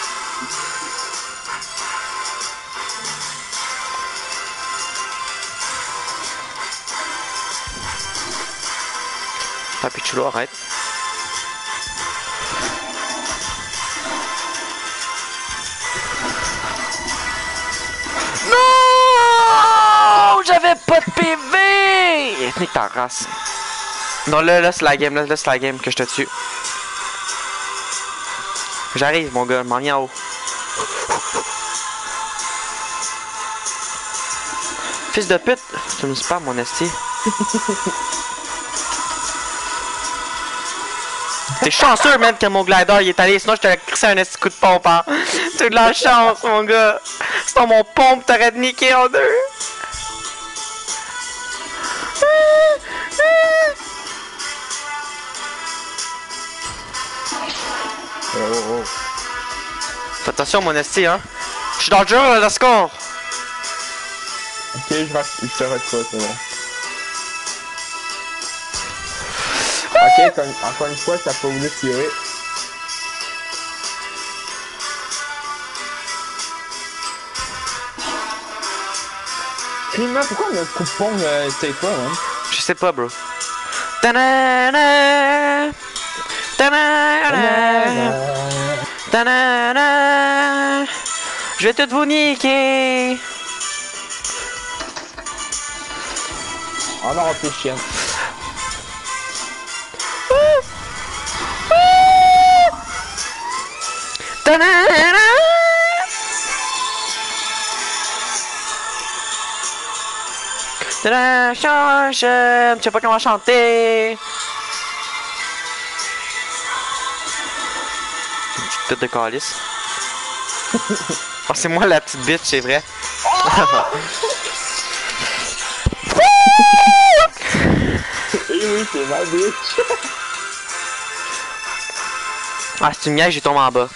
Ah, puis tu l'as, arrête. Non! J'avais pas de P V! Nique ta race. Non, là, là, c'est la game, là, là, c'est la game que je te tue. J'arrive, mon gars, m'en viens en haut. Fils de pute! Tu me spams, mon esti. T'es chanceux, même, que mon glider il est allé, sinon je t'aurais crissé un esti coup de pompe, hein. T'as eu de la chance, mon gars. Sinon, mon pompe t'aurait niqué en deux. Oh, oh, oh. Fais attention, mon esti, hein. Je suis dans le jeu, là, le score. Ok, je, je te retrouve, c'est bon. Ok, comme, encore une fois, t'as pas voulu tirer. Finalement, pourquoi notre coup de pont ne t'aide pas, hein? Je sais pas, bro. Ta-na-na. Ta-na-na. Ta-na-na. Je vais tout vous niquer. Oh non, t'es chienne. Ta-da, change, je sais pas comment chanter. Tête de calice. Oh, c'est moi la petite bitch, c'est vrai. Eh oui, c'est ma bitch. Ah, si tu me niaises, j'ai tombé en bas.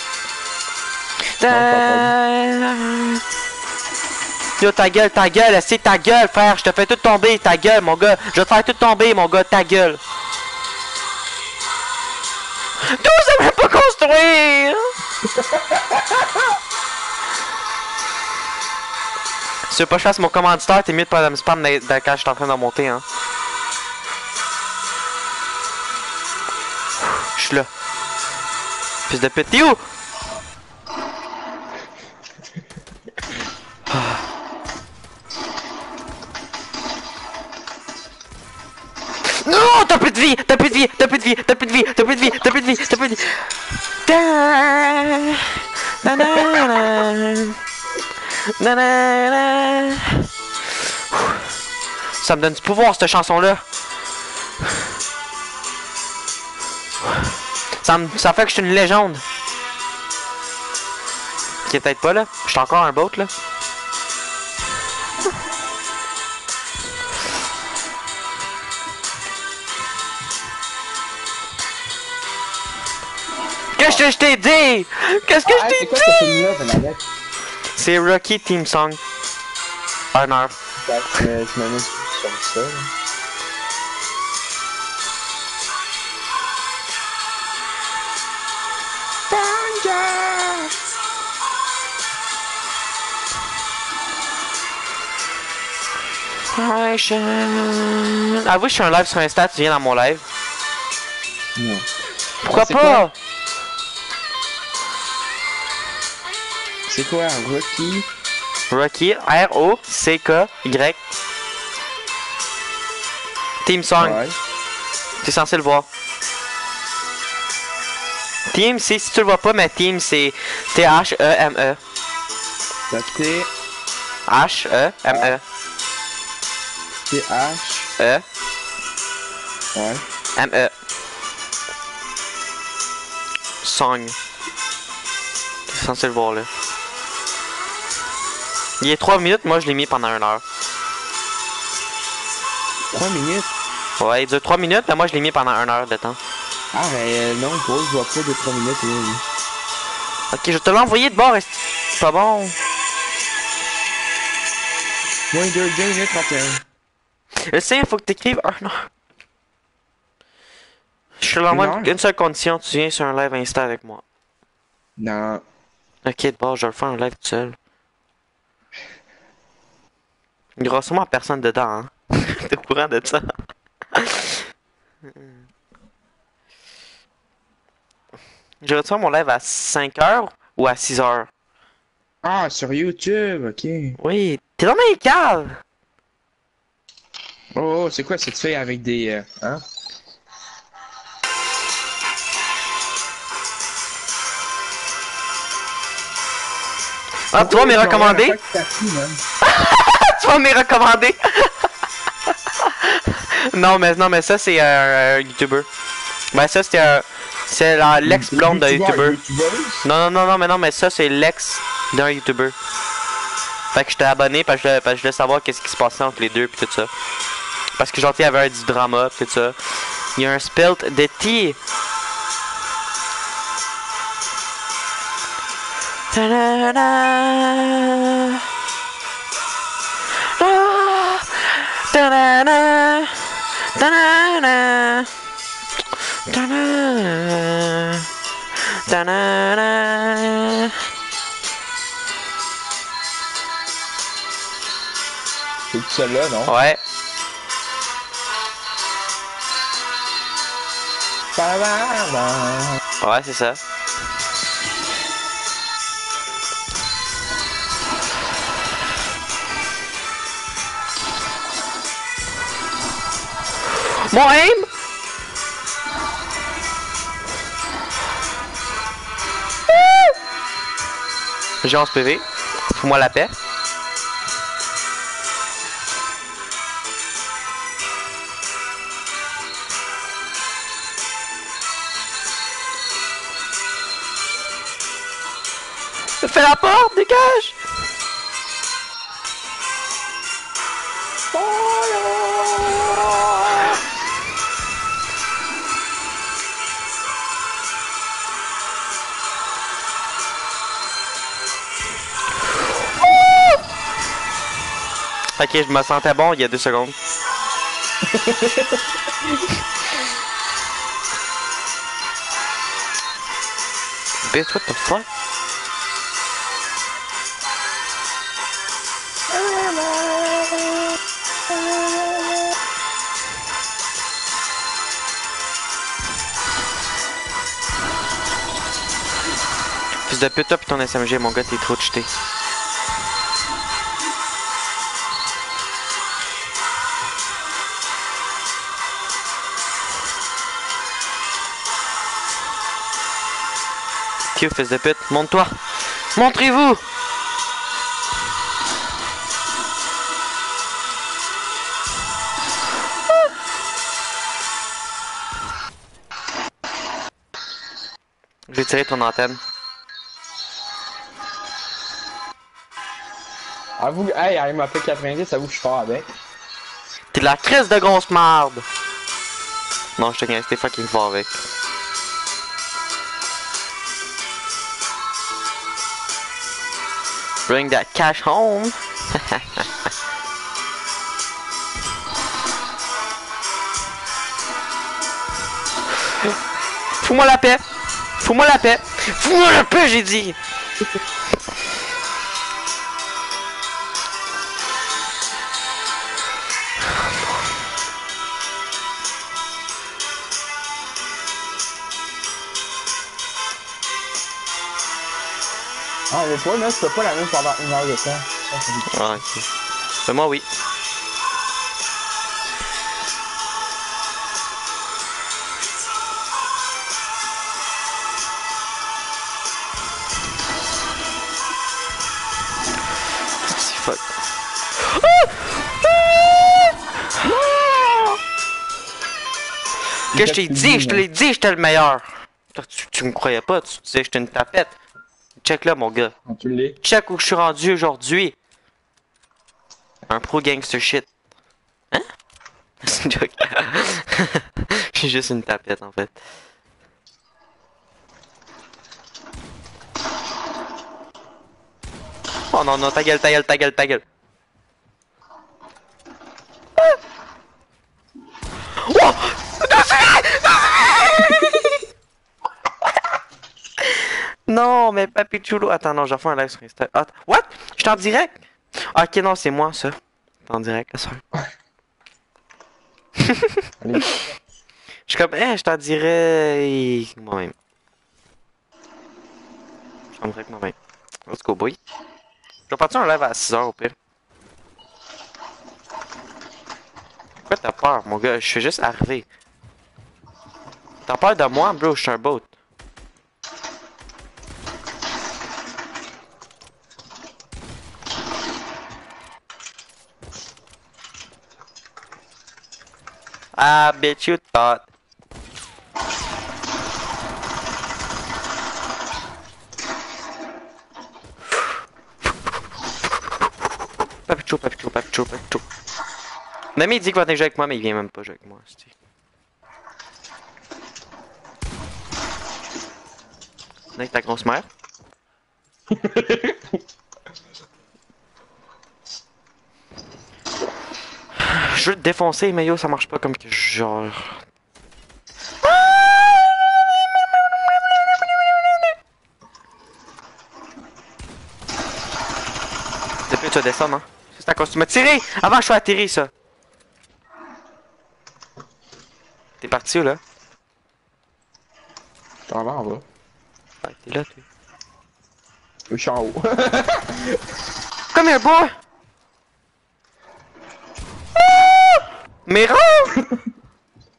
Yo, ta gueule, ta gueule, c'est ta gueule, frère. Je te fais tout tomber, ta gueule, mon gars. Je vais te faire tout tomber, mon gars, ta gueule. D'où ça veut pas construire? Si tu veux pas que je fasse mon commanditaire, t'es mieux de pas me spam quand je suis en train de monter, hein. Je suis là. Fils de pute, t'es où? Non, t'as plus de vie, t'as plus de vie, t'as plus de vie, t'as plus de vie, t'as plus de vie, t'as plus de vie, t'as plus de vie. Da, da, da, da, da, da. Ça me donne du pouvoir cette chanson-là. Ça, me, ça fait que je suis une légende. Qui est peut-être pas là. Je suis encore un boat là. Qu'est-ce que je t'ai dit? Qu'est-ce que Ah, je c'est t'ai quoi dit? ce film-là, Bernadette? C'est Rocky Team Song. Un heure. Je me je me mets sur ça. Là. Avoue, je suis un live sur Insta, tu viens dans mon live. Non. Pourquoi C'est pas? quoi? C'est quoi, Rocky? Rocky, R O C K Y. Team Song. Ouais. T'es censé le voir. Team, c'est si tu le vois pas, mais Team, c'est T H E M E. Ça T H E M E. T H E Ouais. M E. Song. T'es censé le voir là. Il est trois minutes, moi je l'ai mis pendant une heure. trois minutes? Ouais, il dure trois minutes, mais moi je l'ai mis pendant une heure de temps. Ah, ben euh, non, gros, je vois pas de trois minutes. Oui, oui. Ok, je vais te l'envoyer de bord, c'est pas bon. Moins deux minutes trente et un. Je sais, il faut que t'écrives un heure. Je te l'envoie Une heure? une seule condition, tu viens sur un live Insta avec moi. Non. Ok, de bord, je vais le faire un live tout seul. Il y aura sûrement personne dedans, hein. T'es au courant de ça? Je vais faire mon live à cinq heures ou à six heures? Ah, sur YouTube, ok. Oui, t'es dans mes caves! Oh, oh, c'est quoi cette fille avec des... Euh, hein? Ah, tu vas me recommander? Tu vas me recommander? Non, mais non, mais ça, c'est euh, un YouTuber. Ben, ça, c'était un... C'est l'ex-blonde d'un YouTuber. Non, non, non, non, mais non, mais ça, c'est l'ex d'un YouTuber. Fait que j'étais abonné parce que je, parce que je voulais savoir qu'est-ce qui se passait entre les deux pis tout ça. Parce que genre, il y avait un du drama pis tout ça. Il y a un spelt de tea. Ta-da-da. Ah. Ta-da-da. Ta-da-da. Ta-da. Ta-da-da. C'est tout seul là, non? Ouais. Ouais, c'est ça. Mon aim! J'ai onze P V. Fous-moi la paix. Fais la porte, dégage! Ok, je me sentais bon il y a deux secondes. Bitch, what the fuck? Fils de pute, toi pis ton S M G, mon gars, t'es trop cheaté. Q, fils de pute, monte-toi! Montrez-vous! J'ai tiré ton antenne. Avoue, hey, elle m'a fait quatre-vingt-dix, avoue que je suis fort avec. T'es de la crise de grosse marde! Non, je te gagne, t'es fucking fort avec. Bring that cash home! Fous-moi la paix! Fous-moi la paix! Fous-moi la paix, j'ai dit! Ah, mais toi, là, tu peux pas la même pendant une heure de temps. Ça, c'est bizarre. Ah, ok. Ben, moi, oui. Fuck. Que je t'ai dit, je te l'ai dit, j'étais le meilleur. Tu, tu me croyais pas, tu disais que j'étais une tapette. Check là, mon gars. Ah, tu l'es. Check où je suis rendu aujourd'hui. Un pro gangster shit. Hein? C'est une joke. Je suis juste une tapette en fait. Oh non, non, ta gueule, ta gueule, ta gueule, ta gueule. Oh! Non, mais Papi Chulo. Attends, non, j'ai refait un live sur Insta. Attends, what? Je suis en direct? Ah, ok, non, c'est moi, ça. T'es en direct, là, ça. Je suis comme, eh, je t'en dirais. Moi-même. Je suis en direct moi-même. Let's go, boy. Je vais partir un live à six heures au pire. Pourquoi t'as peur, mon gars? Je suis juste arrivé. T'as peur de moi, bro? Je suis un boat. I bet you thought. Papichou, papichou, papichou, papichou. L'ami dit qu'il va venir jouer avec moi, mais il vient même pas jouer avec moi. Avec ta grosse mère. Je veux te défoncer, mais yo, ça marche pas comme que genre. Depuis tu vas descendre, hein. C'est à cause tu m'as tiré! Avant je suis atterri, ça. T'es parti où, là? Je suis en bas, en bas. Ouais, t'es là, toi. Je suis en haut. Come here, boy! Mais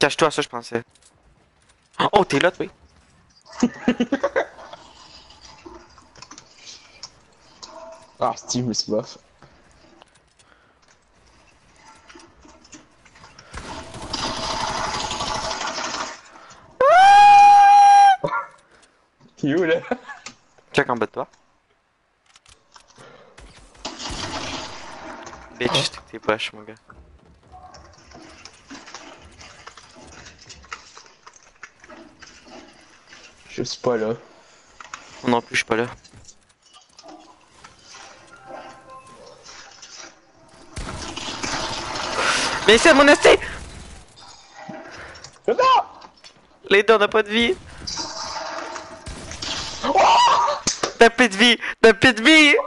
Cache-toi, ça, je pensais. Oh, t'es là, toi. Ah, Steve, c'est bof. T'es où, là? Check en bas de toi. Bitch, c'est que t'es poche, mon gars. Je suis pas là. Moi non plus, je suis pas là. Mais c'est mon esti! Non! Les deux, on a pas de vie. T'as plus de vie! T'as plus de vie!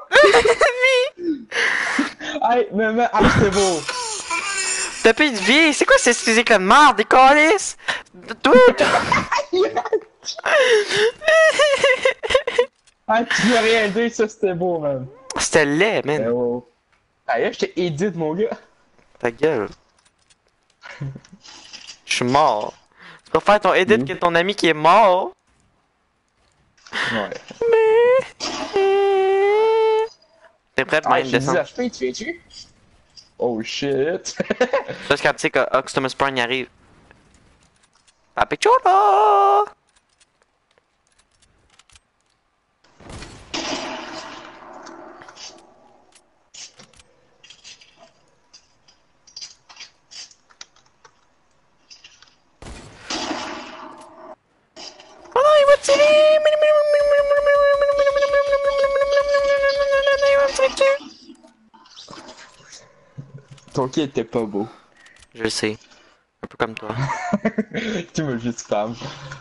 Hey, mais, mais, ah, c'était beau! T'as plus de vie! C'est quoi ces physiques de merde, des calices? Tout! Ah, tu veux rien dire, ça c'était beau, man. C'était laid, Eh man. oh. Ah, là, je t'ai edit, mon gars. Ta gueule. Je suis mort. Tu préfères ton edit Mm. que ton ami qui est mort? Ouais. T'es prêt pour Ah, une j'ai dix descente? H P, tu fais-tu? Oh shit. Ça, c'est quand tu sais que Optimus Prime y arrive. Ah, Picholo! Oh non, il va tirer! Il va me tirer dessus! Ton kill était pas beau. Je le sais. Un peu comme toi. Tu me juste spam.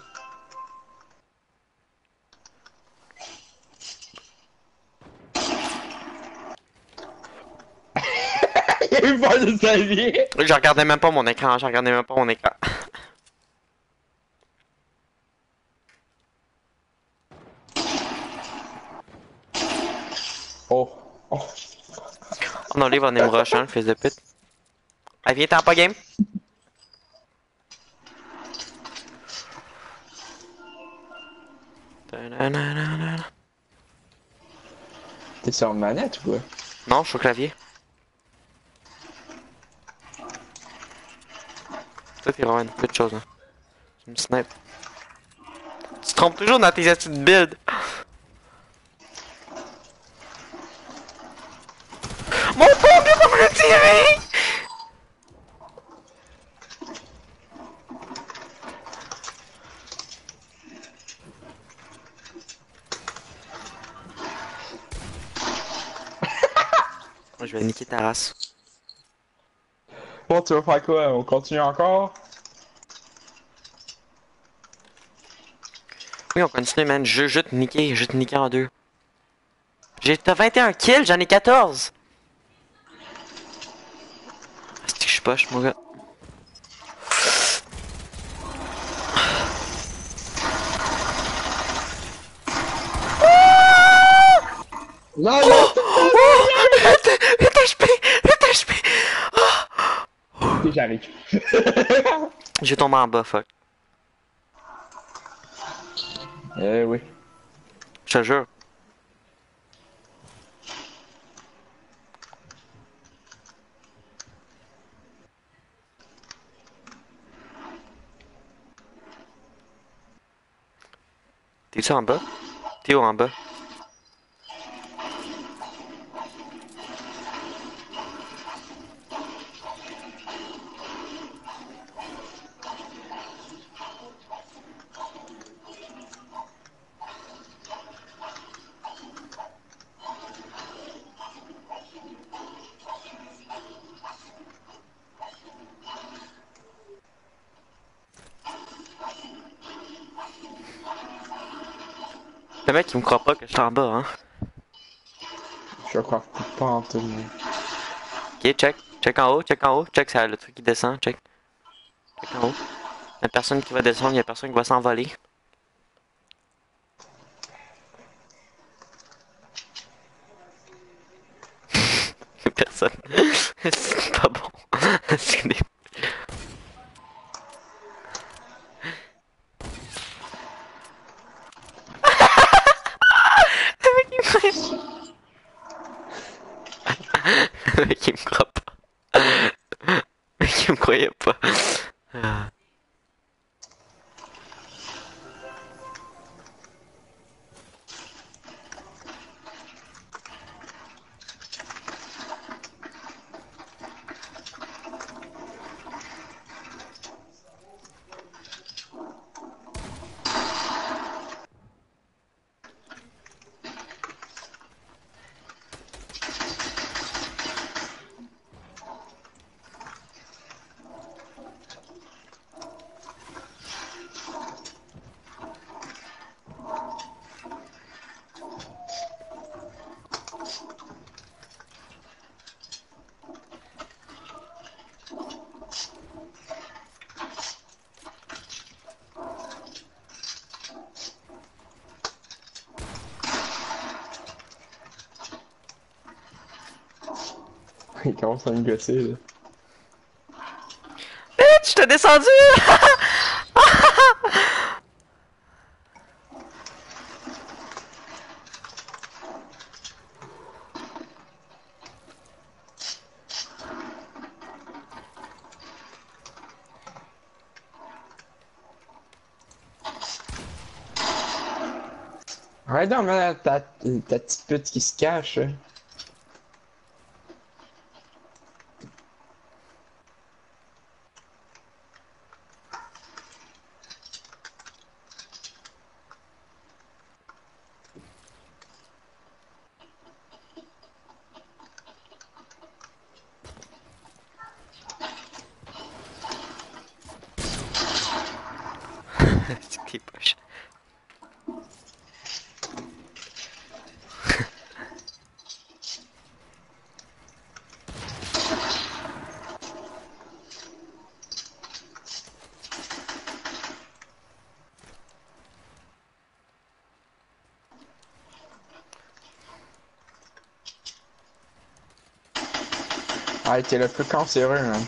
Il a eu peur de sa vie. Je regardais même pas mon écran, je regardais même pas mon écran. Oh. Oh. Oh non, lui, il va venir me rush, hein, le fils de pute. Ah, viens, t'en pas game? Ta-na-na-na-na. T'es sur une manette ou quoi? Non, je suis au clavier. Toi, t'es vraiment une petite chose, hein. Tu me snipe. Tu te trompes toujours dans tes astuces de build. Mon pauvre, il va me retirer! Moi, je vais niquer ta race. Bon, tu vas faire quoi? On continue encore? Oui, on continue, man. Je veux juste te niquer, je vais te niquer en deux. J'ai t'as vingt et un kills, j'en ai quatorze. C'est que je suis poche, mon gars. Non, non! huit H P! huit H P! Ok, j'arrive. J'ai tombé en bas, fuck. Eh oui. Je te jure. T'es-tu en bas? T'es où en bas? Le mec, il me croit pas que je suis en bas, hein. Je crois pas en tout. Ok, check. Check en haut, check en haut. Check, ça, le truc qui descend, check. Check en haut. Y'a personne qui va descendre, y'a personne qui va s'envoler. Personne. C'est pas bon. C'est des... Le mec il me croit pas. Le mec il me croyait pas. Ah. Il commence à me gosser, là. Bitch, t'as descendu! Arrête donc, man, ta, ta petite pute qui se cache. hein. C'est qui poche. Ah, t'es le plus cancéreux, man.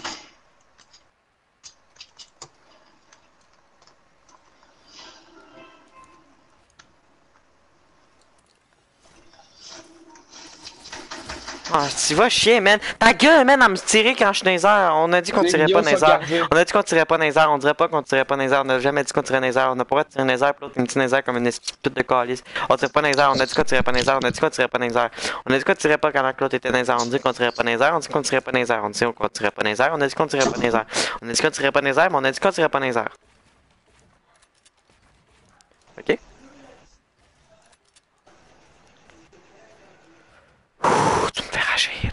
Ah, tu vas chier, man. Ta gueule, man, à me tirer quand je suis dans les airs. On a dit qu'on Les tirait vidéos pas dans les sont airs. gardées. On a dit qu'on tirait pas dans les airs. On dirait pas qu'on tirait pas dans les airs. On a jamais dit qu'on tirait dans les airs. On a pas le droit de tirer dans les airs. Puis l'autre, il me tire dans les airs comme une espèce de pute de calice. On tirait pas dans les airs. On a dit qu'on tirait pas dans les airs. On a dit qu'on tirait pas dans les airs. On a dit qu'on tirait pas quand l'autre était dans les airs. On dit qu'on tirait pas dans les airs. On dit qu'on tirait pas dans les airs. On dit qu'on tirait pas dans les airs. On a dit qu'on tirait pas dans les airs. On a dit qu'on tirait pas dans les airs, mais on a dit qu'on tirait pas dans les airs. Ok? Ouh, tu me fais rager, là.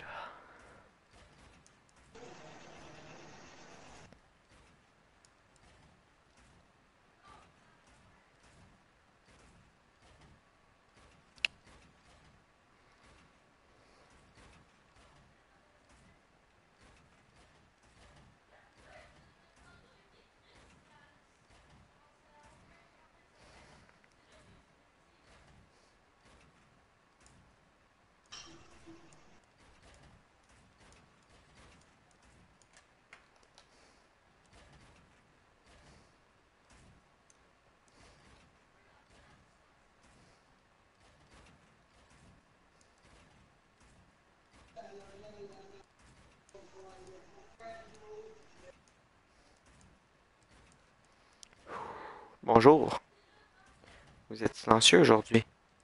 Bonjour. Vous êtes silencieux aujourd'hui.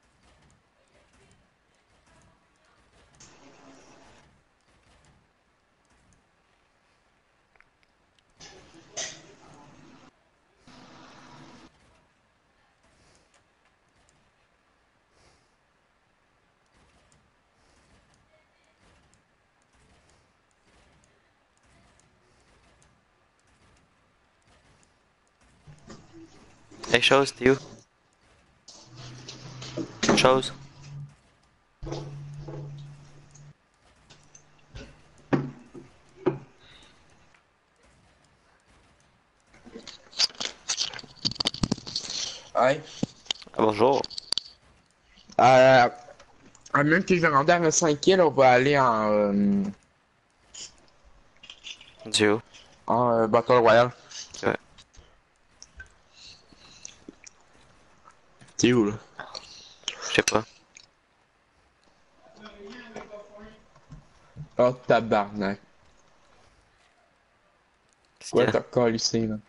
Hey, chose, t'es où? Chose. Ouais. Ah, bonjour. Euh, à même que je vais rendre à cinq kills, on va aller en, euh, Duo. en euh, Battle Royale. Ouais. T'es où, là? Je sais pas. Oh, tabarnak. Qu'est-ce Quoi, qu'il y a? t'as calissé, là?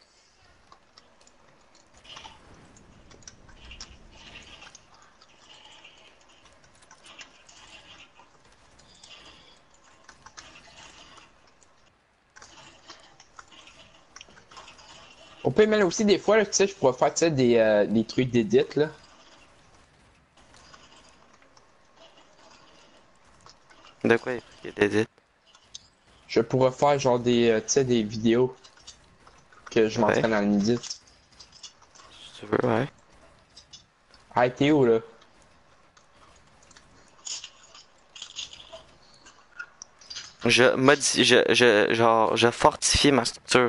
On peut même aussi des fois, là, tu sais, je pourrais faire, tu sais, des, euh, des trucs d'édit, là. De quoi? Il y a des edits. Je pourrais faire, genre, des, euh, tu sais, des vidéos que je Ouais. m'entraîne à l'édit. Si tu veux, ouais. Ah, t'es où, là? Je modifie, je, je, genre, je fortifie ma structure.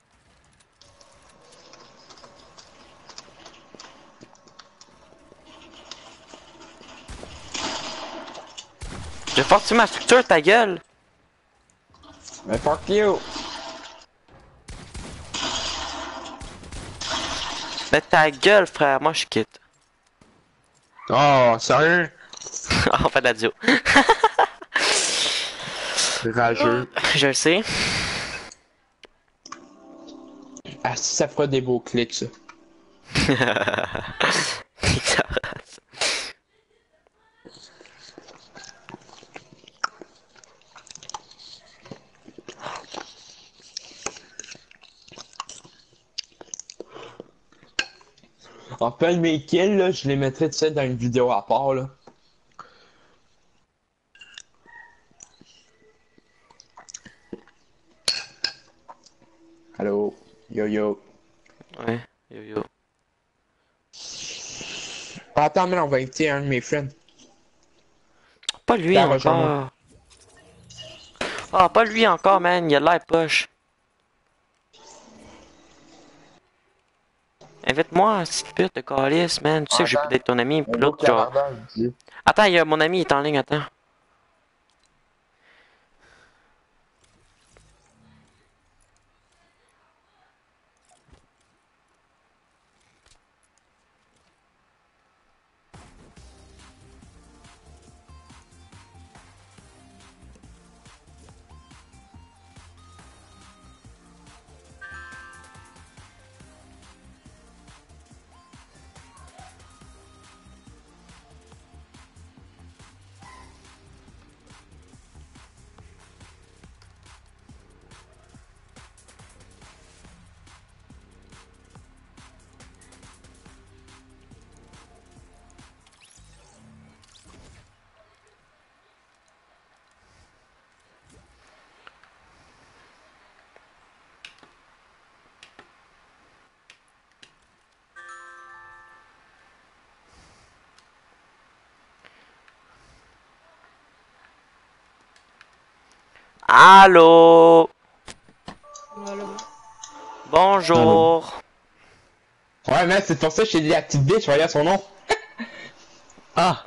Je fortifie ma structure, ta gueule! Mais fuck you! Mais ta gueule, frère, moi je quitte. Oh, sérieux? On fait de la duo. Rageux. Je le sais. Ah, si ça fera des beaux clics, ça. En fait, mes kills, là, je les mettrais, tu sais, dans une vidéo à part, là. Allô? Yo yo. Ouais, yo yo. Ah, attends, mais on va inviter un de mes friends. Pas lui Viens, rejoins-moi. encore. Ah, pas lui encore, man. Il a l'air poche. Invite-moi, petite pute de calice, man. Tu sais que j'ai pu Attends. d'être ton ami. On Puis va au l'autre, genre. Canada, je dis. Attends, il y a mon ami, il est en ligne, attends. Allô? Voilà. Bonjour. Ouais, mais c'est pour ça que j'ai dit la petite bitch, regarde son nom. Ah.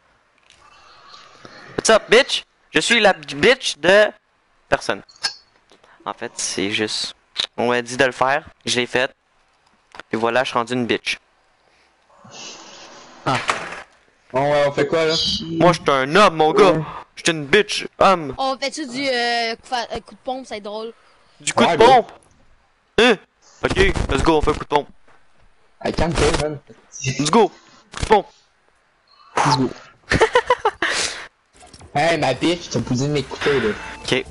What's up, bitch? Je suis la bitch de personne. En fait, c'est juste. On m'a dit de le faire, je l'ai fait. Et voilà, je suis rendu une bitch. Bon, ouais, on fait quoi, là? Moi, je suis un homme, mon gars. Je suis une bitch, homme. On fait-tu du euh, coup fa- euh, coup de pompe, c'est drôle. Du coup Ouais, de bro. pompe. Hein? Ok, let's go, on fait un coup de pompe. Hey, calme-toi, man. Let's go. Coup de pompe. Let's go. Hey, ma bitch, t'as posé mes couteaux, là. Ok.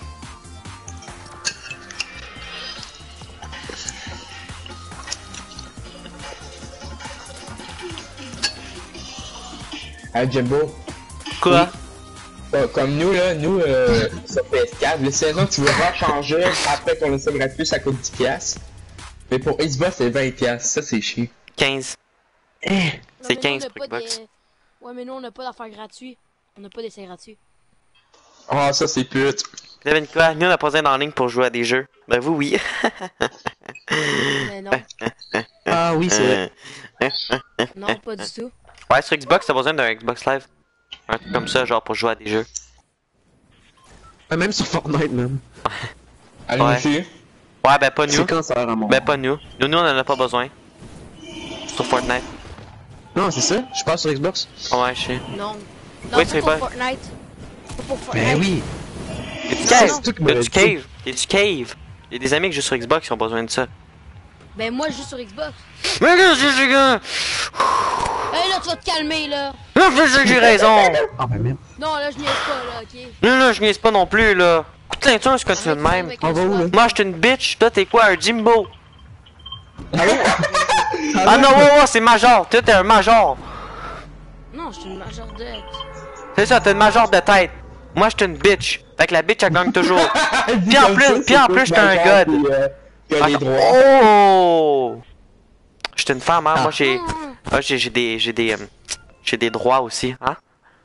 Hey, Jumbo. Quoi? Euh, comme nous, là, nous, euh, sur P S quatre, les saisons, tu veux pas changer après ton essai gratuit, ça coûte dix piastres. Mais pour Xbox, c'est vingt piastres. Ça, c'est chiant. quinze. Eh! Non, C'est mais nous, quinze on a pour pas Xbox. des- Ouais, mais nous, on n'a pas d'affaires gratuits. On n'a pas d'essais gratuits. Ah, ça, c'est pute. Devine quoi? Nous, on a pas besoin d'en ligne pour jouer à des jeux. Ben, vous, oui. Mais non. Ah oui, Euh, Non, pas du tout. Ouais, sur Xbox, t'as besoin d'un Xbox Live. Un truc comme ça, genre pour jouer à des jeux. Ah, même sur Fortnite, même. Allez, Ouais. monsieur. Ouais, ben pas nous. C'est quand ça a mon... Ben pas nous. Nous, nous, on en a pas besoin. Sur Fortnite. Non, c'est ça? Je passe sur Xbox? Ouais, je sais. Non. Non, Oui, pas c'est pour pas- Fortnite. Pas pour Fortnite. Ben oui! Y'a du Non, cave. non. C'est toi qui Y'a m'aurais du dit. cave. Y'a du cave. Y'a des amis que jouent sur Xbox qui ont besoin de ça. Ben moi je joue sur Xbox. Mais qu'est-ce que c'est, gars? Hey là tu vas te calmer là. Non, je sais que j'ai raison. Ah, ben merde. Non là je niaise pas là, ok. Non, non, je niaise pas non plus, là. Coup de ceinture, c'est quand tu fais de même. Avec On un va où, spot. là? Moi, j'étais une bitch. Toi, t'es quoi, un Jimbo? Allô? Ah non, ouais, ouais, c'est major. Toi, t'es un major. Non, je suis une majordette. C'est ça, t'es une major de tête. Moi, j'étais une bitch. Fait que la bitch, elle gagne toujours. Puis en plus, puis en plus, j'étais un god. Qui a les Ah, droits. Oh! J'étais une femme, hein. Ah. Moi, j'ai. Non, non. Ah, j'ai j'ai des. J'ai des. euh, J'ai des droits aussi, hein.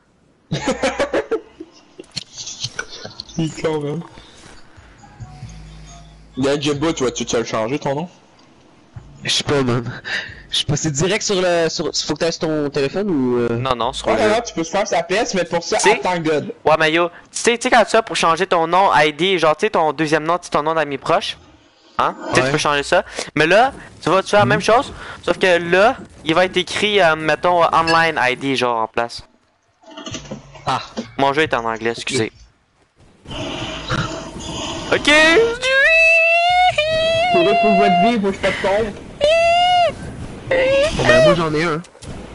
Il est con, même. Là, Jimbo, tu vas-tu te le changer ton nom? Je sais pas, man. Je sais pas, c'est direct sur le. Sur... Faut que t'aies sur ton téléphone ou. Euh... Non, non, sur Ouais, le non, jeu. non, tu peux se faire sa pièce, mais pour ça, Tu sais- attends God. Ouais, mais yo, tu sais, tu sais, quand tu as pour changer ton nom I D, genre, tu sais, ton deuxième nom, tu sais, ton nom d'ami proche. Hein? Tu sais, Ouais. tu peux changer ça. Mais là, tu vas tu fais la même chose, sauf que là, il va être écrit, euh, mettons, online I D, genre, en place. Ah. Mon jeu est en anglais, excusez. Ok! Pour le pour votre vie, faut que je te tombe. Bon, ben, moi j'en ai un.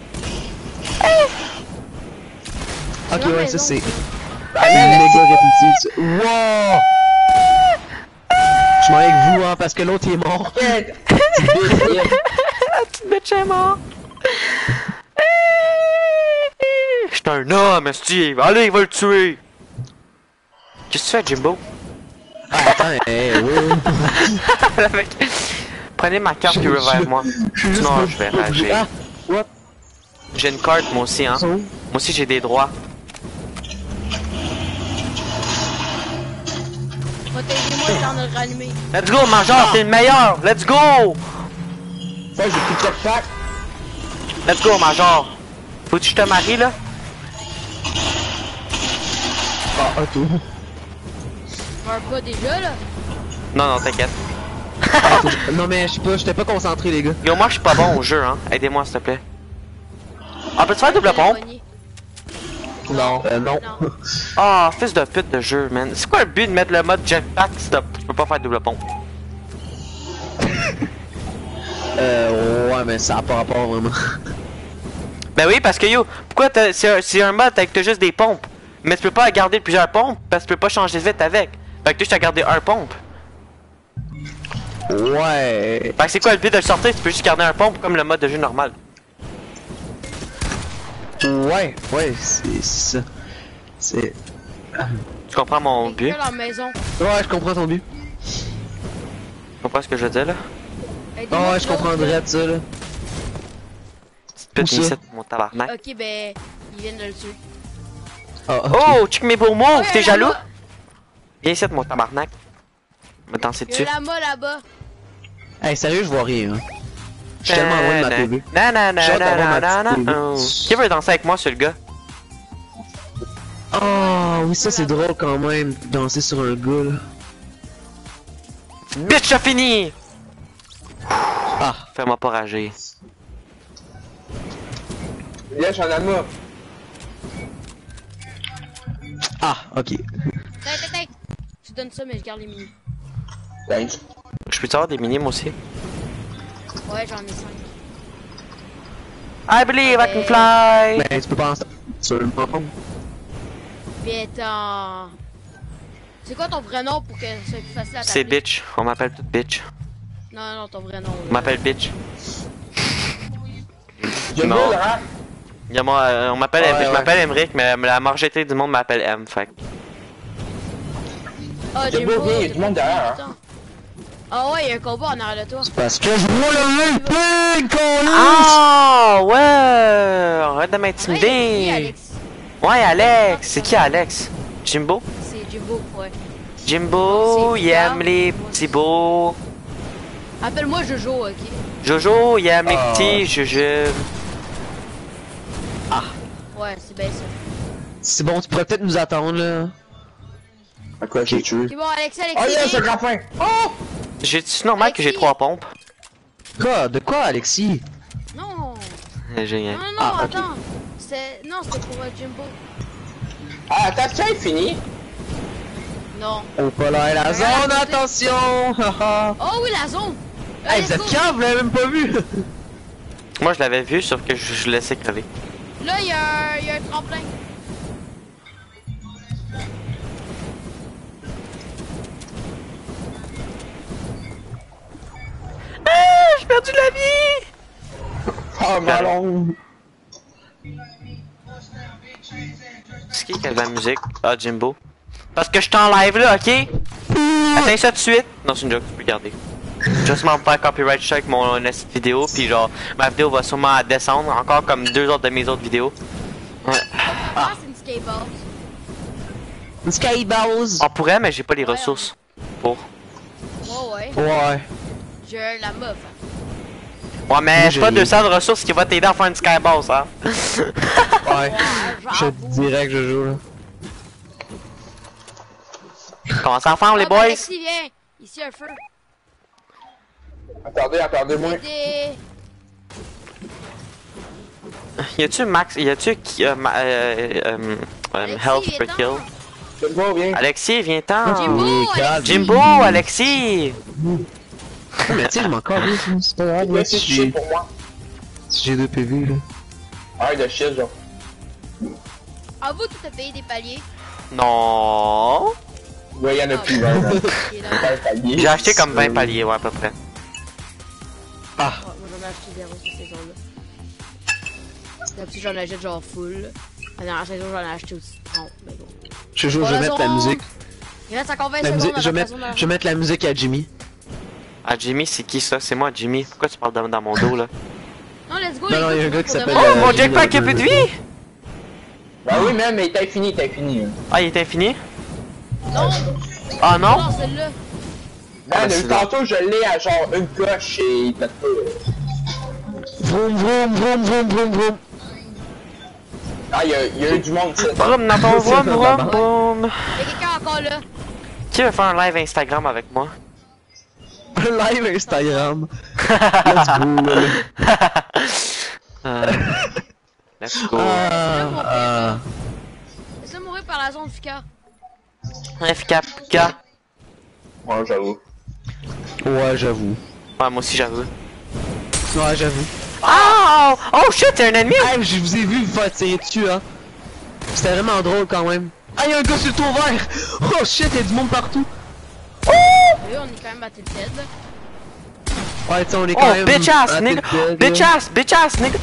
Ok, dans la ouais, ça maison. c'est. Méga répétitif. Wow! Je m'en vais avec vous, hein, parce que l'autre il est mort. La petite bitch est morte! J'étais un homme, Steve! Allez, il va le tuer! Qu'est-ce que tu fais, Jimbo? Ah, attends, eh, ouais. Le mec. Prenez ma carte puis revive-moi. Sinon, je vais rager. Ah, what? J'ai une carte, moi aussi, hein. So? Moi aussi, j'ai des droits. Protégez-moi, je t'en ai rallumé. Let's go, Major, t'es le meilleur! Let's go! Ça, j'ai pris quatre packs. Let's go, Major! Faut que je te marie, là? Ah, ok. Je meurs pas déjà là. Non, non, t'inquiète. Non, mais je sais pas, j'étais pas concentré, les gars. Yo, moi, je suis pas bon au jeu, hein. Aidez-moi, s'il te plaît. Ah, peux-tu faire double pompe? Non. Euh, non. Non. Ah, fils de pute de jeu, man. C'est quoi le but de mettre le mode jetpack si t'as- tu peux pas faire double pompe? Euh, ouais, mais ça a pas rapport vraiment. Ben oui, parce que yo, pourquoi t'as- c'est un, c'est un mode avec t'as juste des pompes? Mais tu peux pas garder plusieurs pompes parce que tu peux pas changer de vite avec. Fait que tu juste à garder un pompe. Ouais. Fait que c'est quoi le but de le sortir? Tu peux juste garder un pompe comme le mode de jeu normal. Ouais, ouais, c'est c'est ça. C'est. Tu comprends mon but? Quelqu'un dans la maison. Ouais, je comprends ton but. Tu comprends ce que je veux dire là? Aidez-moi, Ah ouais, je l'autre, comprendrais là. de ça, là. Petite pute Où ça? ici, mon tabarnak. Ok, ben, ils viennent de le tuer. Ah, ok. Oh, check mes beaux mots, Ouais, t'es jaloux? là-bas. Viens ici, mon tabarnak. Me danser Il y dessus. a la mât là-bas. Hey, sérieux, je vois rien. Hein. Je suis tellement loin de ma T V. Nanana, J'ai hâte d'avoir ma nanana, petite T V. oh. Qui veut danser avec moi, sur le gars? Oh, oui, ça c'est drôle quand même, danser sur un gars, là. Bitch, j'ai fini! Ah. Fais-moi pas rager. Là, j'en ai marre. Ah, ok. Tiens, tiens, tiens. Je te donne ça, mais je garde les minis. Thanks. Je peux avoir des minimes aussi? Ouais, j'en ai cinq. I believe I can fly! Ben, tu peux pas en sur le fond. Puis attends. C'est quoi ton vrai nom pour que ça soit plus facile à C'est t'appeler? bitch, on m'appelle toute bitch. Non, non, ton vrai nom. On là. m'appelle bitch. Jimbo, Non. là. Il y a moi, euh, on m'appelle, Ouais, je ouais. m'appelle Emric, mais la majorité du monde m'appelle M, fait. que- Ah, Jimbo, Jimbo, viens, il y a t'es du monde pas derrière, content. Ah ouais, il y a un combat en arrière de toi. Parce que je vois le ping, con. Ah ouais! Arrête de Ouais, m'intimider! Alex. Ouais, Alex! C'est qui Alex? Jimbo? C'est Jimbo, ouais. Jimbo, C'est il aime bizarre. les petits beaux. Appelle-moi Jojo, ok? Jojo, il aime les Ah. petits jujubes. Ouais, c'est bien ça. C'est bon, tu pourrais peut-être nous attendre, là. À quoi j'ai tué? Ok, bon, Alexis, Alexis. Oh yes, viens. le grappin! Oh! J'ai c'est normal que j'ai Alexis. trois pompes. Quoi? De quoi, Alexis? Non, J'ai rien. non, non, Ah, ok. attends. C'est... Non, c'était pour euh, Jimbo. Ah, ta ça est fini? Non. Oh, pas là, la zone, Regarde, attention! Haha. Oh oui, la zone! Euh, Hey, let's vous êtes go. cave, vous l'avez même pas vu! Moi, je l'avais vu, sauf que je, je laissais crever. Là, il y, a un- il y a un tremplin. Ah, j'ai perdu la vie! Oh, ballon! C'est qui qui a de la musique? Ah, Jimbo. Parce que je suis en live là, ok? Attends ça tout de suite. Non, c'est une joke, tu peux garder. Juste m'en faire copyright strike mon euh, vidéo, puis genre, ma vidéo va sûrement descendre, encore comme deux autres de mes autres vidéos. Ouais. Ah, c'est une skateboard. Une Skyballs! On pourrait, mais j'ai pas les Ouais, ressources pour. Ouais, ouais. Ouais. J'ai la meuf. Ouais, mais Moi, c'est pas j'ai- deux cents de ressources qui va t'aider à faire une skyball, ça. Ouais. Je j'avoue. te dirais que je joue là. Commencez à faire, les Ah, ben, boys. Alexis, viens. Ici, un feu. Attendez, attendez-moi. Des... Y a-tu Max, y a-tu qui, euh, ma- euh, euh, euh, Alexis, health per viens-t'en. kill? C'est bon, viens. Alexis, viens-t'en. Jimbo, Oui, Alexis. Jimbo, Alexis. Ah, mais tu sais, je m'en calisse, c'est pas grave, Il y a là, assez si de shit j'ai pour moi. si j'ai deux P V là. Ah, de shit, genre. À vous, tu t'as payé des paliers. Non. Ouais, y'en a plus, là. Ok, là. Ouais, palier. J'ai acheté comme vingt paliers, ouais, à peu près. Ah, Ouais, moi j'en ai acheté zéro cette saison-là. D'habitude j'en achète genre full. La dernière saison j'en ai acheté aussi trente, mais bon. je joue, Pas je vais la mettre la zone. musique. Il reste encore vingt La secondes musique, avant je vais que la mettre, zone arrive. je vais mettre la musique à Jimmy. Ah, Jimmy, c'est qui ça? C'est moi, Jimmy. Pourquoi tu parles dans, dans mon dos, là? Non, let's go, Non, non, les il y a un gars, gars qui pour de s'appelle, vrai. Oh, euh, mon Jimmy jetpack a dans plus de le- vie! Bah oui, même, mais t'as fini, t'as fini. Ah, il est infini? Non, Ah non? non, celle-là. Man, bah, depuis c'est tantôt, je l'ai à genre une coche et t'as pas. Vroom, vroom, vroom, vroom, vroom, vroom. Ah, y'a y a eu du monde, ça. Vroom dans ton vroom, vroom, vroom. Il y a quelqu'un encore là. Qui veut faire un live Instagram avec moi? Un live Instagram. Let's go, là. Euh, Let's go. Ah, ah. Laisse-le mourir par la zone Fika. F K, K. Ouais, j'avoue. Ouais, j'avoue. Ouais, moi aussi, j'avoue. Ouais, j'avoue. Oh! Oh shit, t'es un ennemi! Hey, je vous ai vu vous faire tirer dessus, hein. C'était vraiment drôle quand même. Ah, y'a un gars sur le tour vert! Oh shit, y'a du monde partout! Eux, on est quand même à tête dead là. Ouais, t'sais, on est quand Oh, même. bitch ass, à nigga! tête dead, Bitch là. ass, bitch ass, nigga!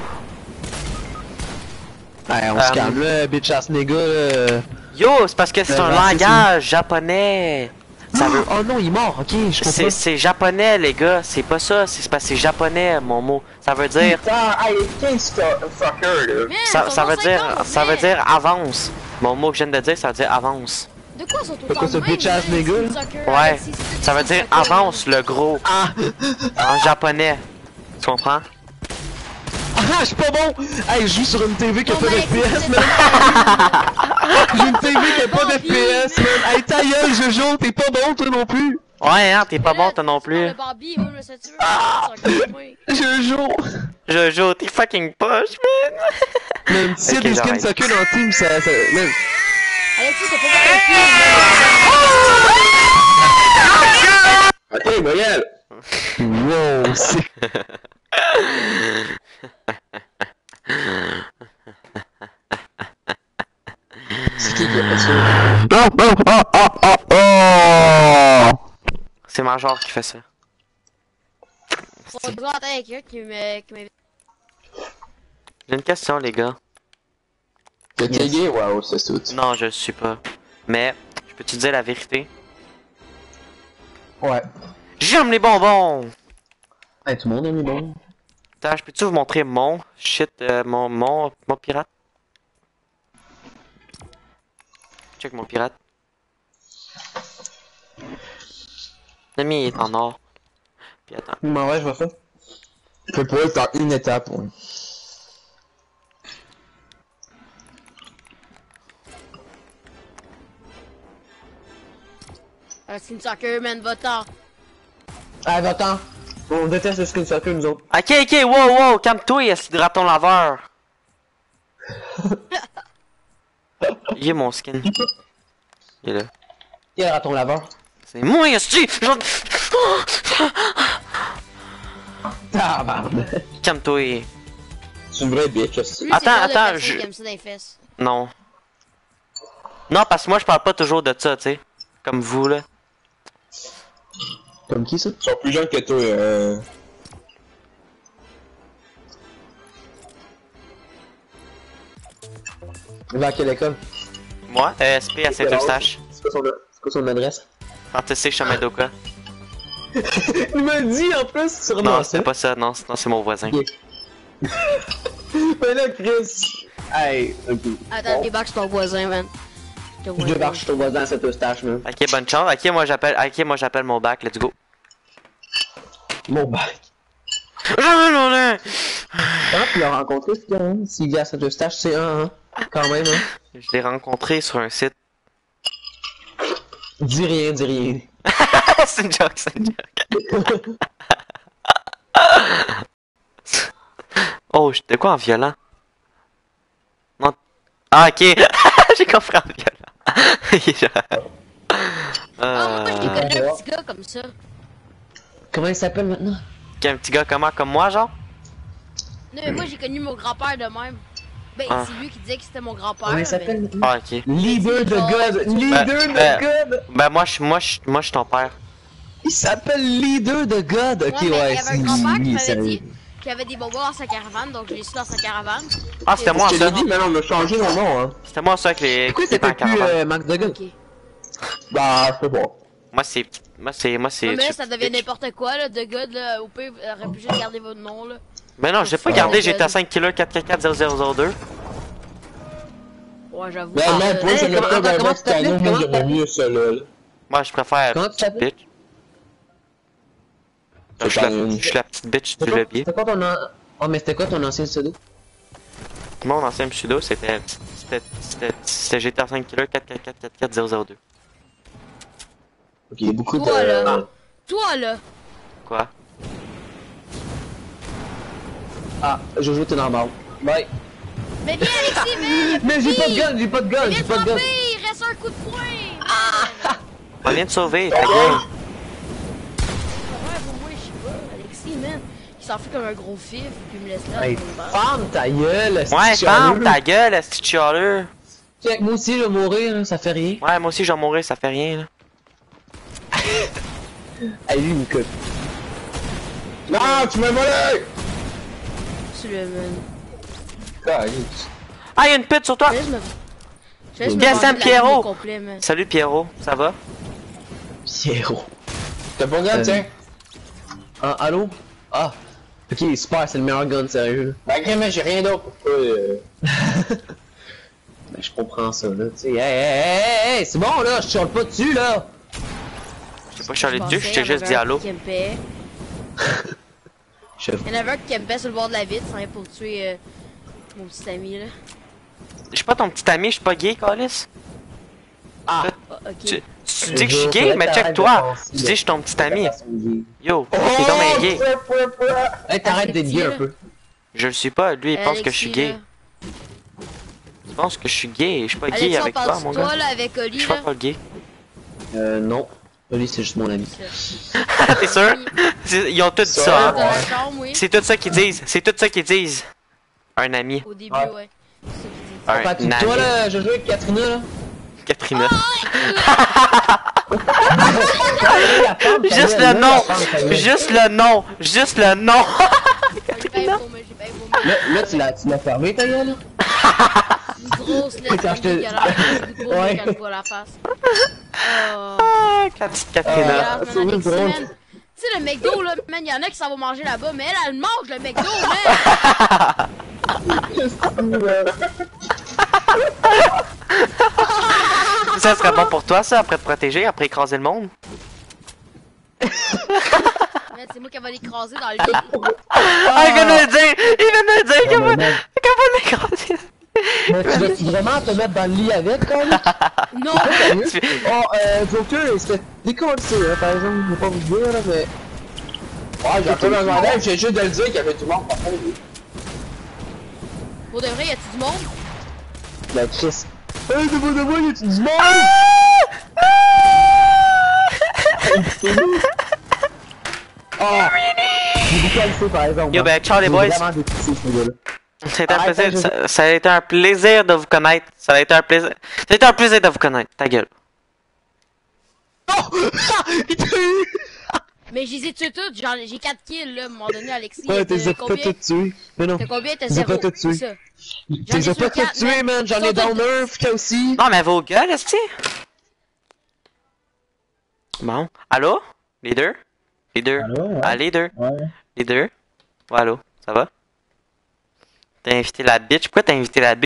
Ouais, on Euh, se calme là, bitch ass nigga. là. Yo, c'est parce que c'est Le un racisme. langage japonais! Ça veut... Oh non, il est mort, ok, je C'est comprends. c'est japonais, les gars, c'est pas ça, c'est parce que c'est japonais, mon mot. Ça veut dire... Putain, hey, quinze fucker, là. Man, Ça, ils ça sont veut dans dire, cinquante, ça veut man. dire avance. Mon mot que je viens de dire, ça veut dire avance. De quoi ils sont quoi, autant ce de même, bitch ass man? nigga, C'est là? une soccer, Ouais, Alexis, c'est- ça veut c'est dire une soccer. avance, le gros, Ah! en japonais. Tu comprends? Ah, je suis pas bon! Hey, je joue sur une T V qui a Non, pas mais d'F P S, Alexis, man! c'est- J'ai une T V qui a pas Bon, d'F P S, puis- man! Hey, ta gueule, Jojo, t'es pas bon, toi non plus! Ouais, hein, t'es pas Mais là, bon, toi non tu parles plus. de Barbie, moi je me suis tué, c'est moi. Jojo! Jojo, t'es fucking poche, man. Man, s'il y a Ok, des skins j'arrête. soccer dans le team, ça. ça man. Alexis, t'as pas de Ok, Boyel. Wow, c'est. C'est qui qui a fait ça? C'est Major qui fait ça. On doit attendre quelqu'un qui me- qui m'invite. J'ai une question, les gars. T'es gay? Wow, c'est tout. Non, je le suis pas. Mais, je peux te dire la vérité? Ouais. J'aime les bonbons! Hey, tout le monde aime les bons. Attends, je peux-tu vous montrer mon shit, euh, mon, mon, mon pirate? Check mon pirate. L'ami, il est en or. Puis attends. Mais ouais, je vois ça. Je peux pas être en une étape, ouais. Ah, c'est une soccer, man, va-t'en. Ah, va-t'en! On déteste le skin soccer, nous autres. Ok, ok, wow, wow, calme-toi, est-ce de raton laveur? Il est mon skin. Il est là. Il y a un raton laveur. C'est moi, esti! J'en... Tabarnak. Calme-toi. C'est une vraie bitch aussi. Lui, Attends, c'est le genre de attends, personne je- qui aime ça dans les fesses. Non. Non, parce que moi, je parle pas toujours de ça, tu sais. Comme vous, là. Comme qui ça? Ils sont plus jeunes que toi, euh... Il va à quelle école? Moi, E S P à Saint-Eustache. C'est quoi son, c'est quoi son adresse? Fantastique Chamadoka. Il m'a dit en plus sur Non, c'est pas ça, non, c'est- non, c'est mon voisin. Ok. Mais là, Chris. Hey, ok. Attends, débarque sur ton voisin, man. Ton Je voisin. débarque, je suis ton voisin à cette eustache, man. Ok, bonne chance. Ok, moi j'appelle, ok, moi j'appelle mon bac, let's go. Mon bac. Non, non, non. Comment tu l'as rencontré, ce gars, hein? S'il vit à cette eustache, c'est un, hein? Quand même, hein? Je l'ai rencontré sur un site. Dis rien, dis rien. C'est une joke, c'est une joke. Oh, de quoi en violent? Non. Ah, ok. J'ai compris en violent. Ah, moi, je euh... connais un petit gars comme ça. Comment il s'appelle maintenant? Un petit gars comment, comme moi, genre? Non, mais moi, j'ai connu mon grand-père de même. Ben, Ah. c'est lui qui disait que c'était mon grand-père. Comment il mais- s'appelle maintenant? Ah, ok. Leader de God! Leader Ben, de ben- God! Ben, moi, je moi, je moi, je suis ton père. Il s'appelle Leader de God! Ok, Ouais, mais ouais, il y avait un grand-père qui lui, m'avait sérieux. dit qu'il y avait des bonbons dans sa caravane, donc je l'ai su dans sa caravane. Ah, c'était moi, Je te ça. l'ai dit, mais non, on a changé nos noms, hein. C'était moi, ça, avec les. Pourquoi les c'était plus pancartes. euh, Max de God? Ok. Bah, je sais pas. Moi, c'est. Moi, c'est. Moi, c'est. Ouais, mais là, tu- ça devient n'importe quoi, là, de God, là. Au pire, vous aurez pu juste garder votre nom, là. Ben non, j'ai pas Ouais. gardé, j'étais à cinq kilos quatre quatre quatre zéro zéro zéro deux. Ouais, j'avoue. Ben, Ah, même, euh, moi, hey, j'aimais comment- pas attends, ben, comment ben, tu cette année, t'appelles? moi, Comment j'aimais tu mieux ça, là. Moi, je préfère Comment la tu petite t'appelles? bitch. Je suis la, C'est je suis la petite bitch C'était du quoi, levier. c'était quoi ton... an- Oh, mais c'était quoi ton ancien pseudo? Mon ancien pseudo, c'était. C'était. C'était. C'était G T A cinq kilos quatre quatre quatre quatre quatre zéro zéro deux. Ok, beaucoup de... Toi, là. Ah. Toi, là. Quoi? Ah, Jojo, t'es dans le bar. Bye. Mais viens, Alexis, viens! Mais j'ai pas de gun, j'ai pas de gun, Viens j'ai te pas de gun. frapper! Il reste un coup de poing! On vient de sauver, ta gueule. Ouais, pour moi, je sais pas. Alexis, man. Il s'en fait comme un gros fif, puis il me laisse là. Hey, dans le bar. ferme ta gueule, est-ce Ouais, que tu ferme chialeux? ta gueule, est-ce que tu chialeux? Check, moi aussi, je vais mourir, hein, ça fait rien. Ouais, moi aussi, je vais mourir, ça fait rien, là. Hey, lui, il me cote. Non, tu m'as volé! Tu le, man. Calice. Ah, y'a une pute sur toi! Je laisse me. Je laisse me Bien, venger Sam de la Pierrot. vie au complet, man. Salut Pierrot, ça va? Pierrot. T'as pas gagné, Euh, tiens. Ah, allô? Ah. Ok, super, c'est le meilleur gun, sérieux. Ben, crème, mais j'ai rien d'autre pour toi, euh. Ben, je comprends ça, là, tu sais. Hey, hey, hey, hey, hey, c'est bon, là, je chiale pas dessus, là. Je sais pas, je suis allé dessus, pensais, je t'ai il y en juste avait dit un allô. qui campait. Chef. Il y en avait un qui campait sur le bord de la vitre, sans rien pour tuer euh, mon petit ami, là. Je suis pas ton petit ami, je suis pas gay, Calis. Ah. Ah, ok. Tu, tu dis que je suis gay, mais check toi. Tu dis que je suis ton petit ami. Yo, t'es donc un gay. Hey, t'arrêtes d'être gay un peu. Je le suis pas, lui il pense que je suis Alexis, gay. Il pense que je suis gay, je suis pas Alexis, gay on avec parle toi, de mon toi, gars. là, avec Je Oli, suis là. pas pas gay. Euh, non. Lui, c'est juste mon ami. T'es sûr? C'est- Ils ont tout dit ça, Dans hein? la chambre, oui. C'est tout ça qu'ils disent, c'est tout ça qu'ils disent. Un ami. Au début, Ouais. ouais. C'est ça qu'il dit. Un Pas tout toi, ami. là, je joue avec Katrina, là. Katrina. La femme, Juste ta le gueule, nom! la femme, ta gueule. Juste le nom! Juste le nom! J'ai pas informé, j'ai pas informé. Là, là, tu l'as, tu l'as fermé, ta gueule, là? Une grosse lettre Quand je te- dégueulasse. Une grosse Ouais. lettre quand je vois la face. Oh. Ah, la petite Katrina. Ah, Dégueulasse, c'est man, Alexis, drôle. man. Tu sais, le McDo, là, man, y'en a qui s'en vont manger là-bas, mais elle, elle mange le McDo, man! Ça serait bon pour toi, ça, après te protéger, après écraser le monde? Man, c'est moi qui va l'écraser dans le lit. Ah, il vient de le dire! Il vient de le dire qu'il Oh, va mais qu'il va l'écraser! Mais tu veux-tu vraiment te mettre dans le lit avec, quand même? Non! Oh, euh, Joker, il se fait décoller, hein, par exemple, je vais pas vous dire, là, mais... Ouais, j'ai pas besoin d'aide, j'ai juste de le dire qu'il y avait du monde par contre. Pour de vrai, y a-tu du monde? La Chris. Hey, de moi, de moi, y'a-tu du monde? Ah! Oh! J'ai beaucoup calcé par exemple. Yo, hein. ben, ciao les J'ai boys. vraiment détesté ce gars-là. Ça a été un Ah, plaisir, attends, je- ça, ça a été un plaisir de vous connaître. Ça a été un plaisir. Ça a été un plaisir de vous connaître. Ta gueule. Oh! Il t'a eu! Mais j'ai les ai tués toutes, j'en- j'ai quatre kills là, à un moment donné, Alexis. Ouais, T'as t'es pas combien? tout tué. Mais non. T'as combien? T'as T'es zéro. pas tout tué. C'est ça. T'es ai pas tué tout quatre, tué, man. man. J'en Ils ai sont down tous- un, toi aussi. Non, mais vos gueules, est-ce Bon. Allô? Leader? Leader? Allô, ouais. Ah, leader? Ouais. Leader? Ouais, allô? Ça va? T'as invité la bitch? Pourquoi t'as invité la bitch?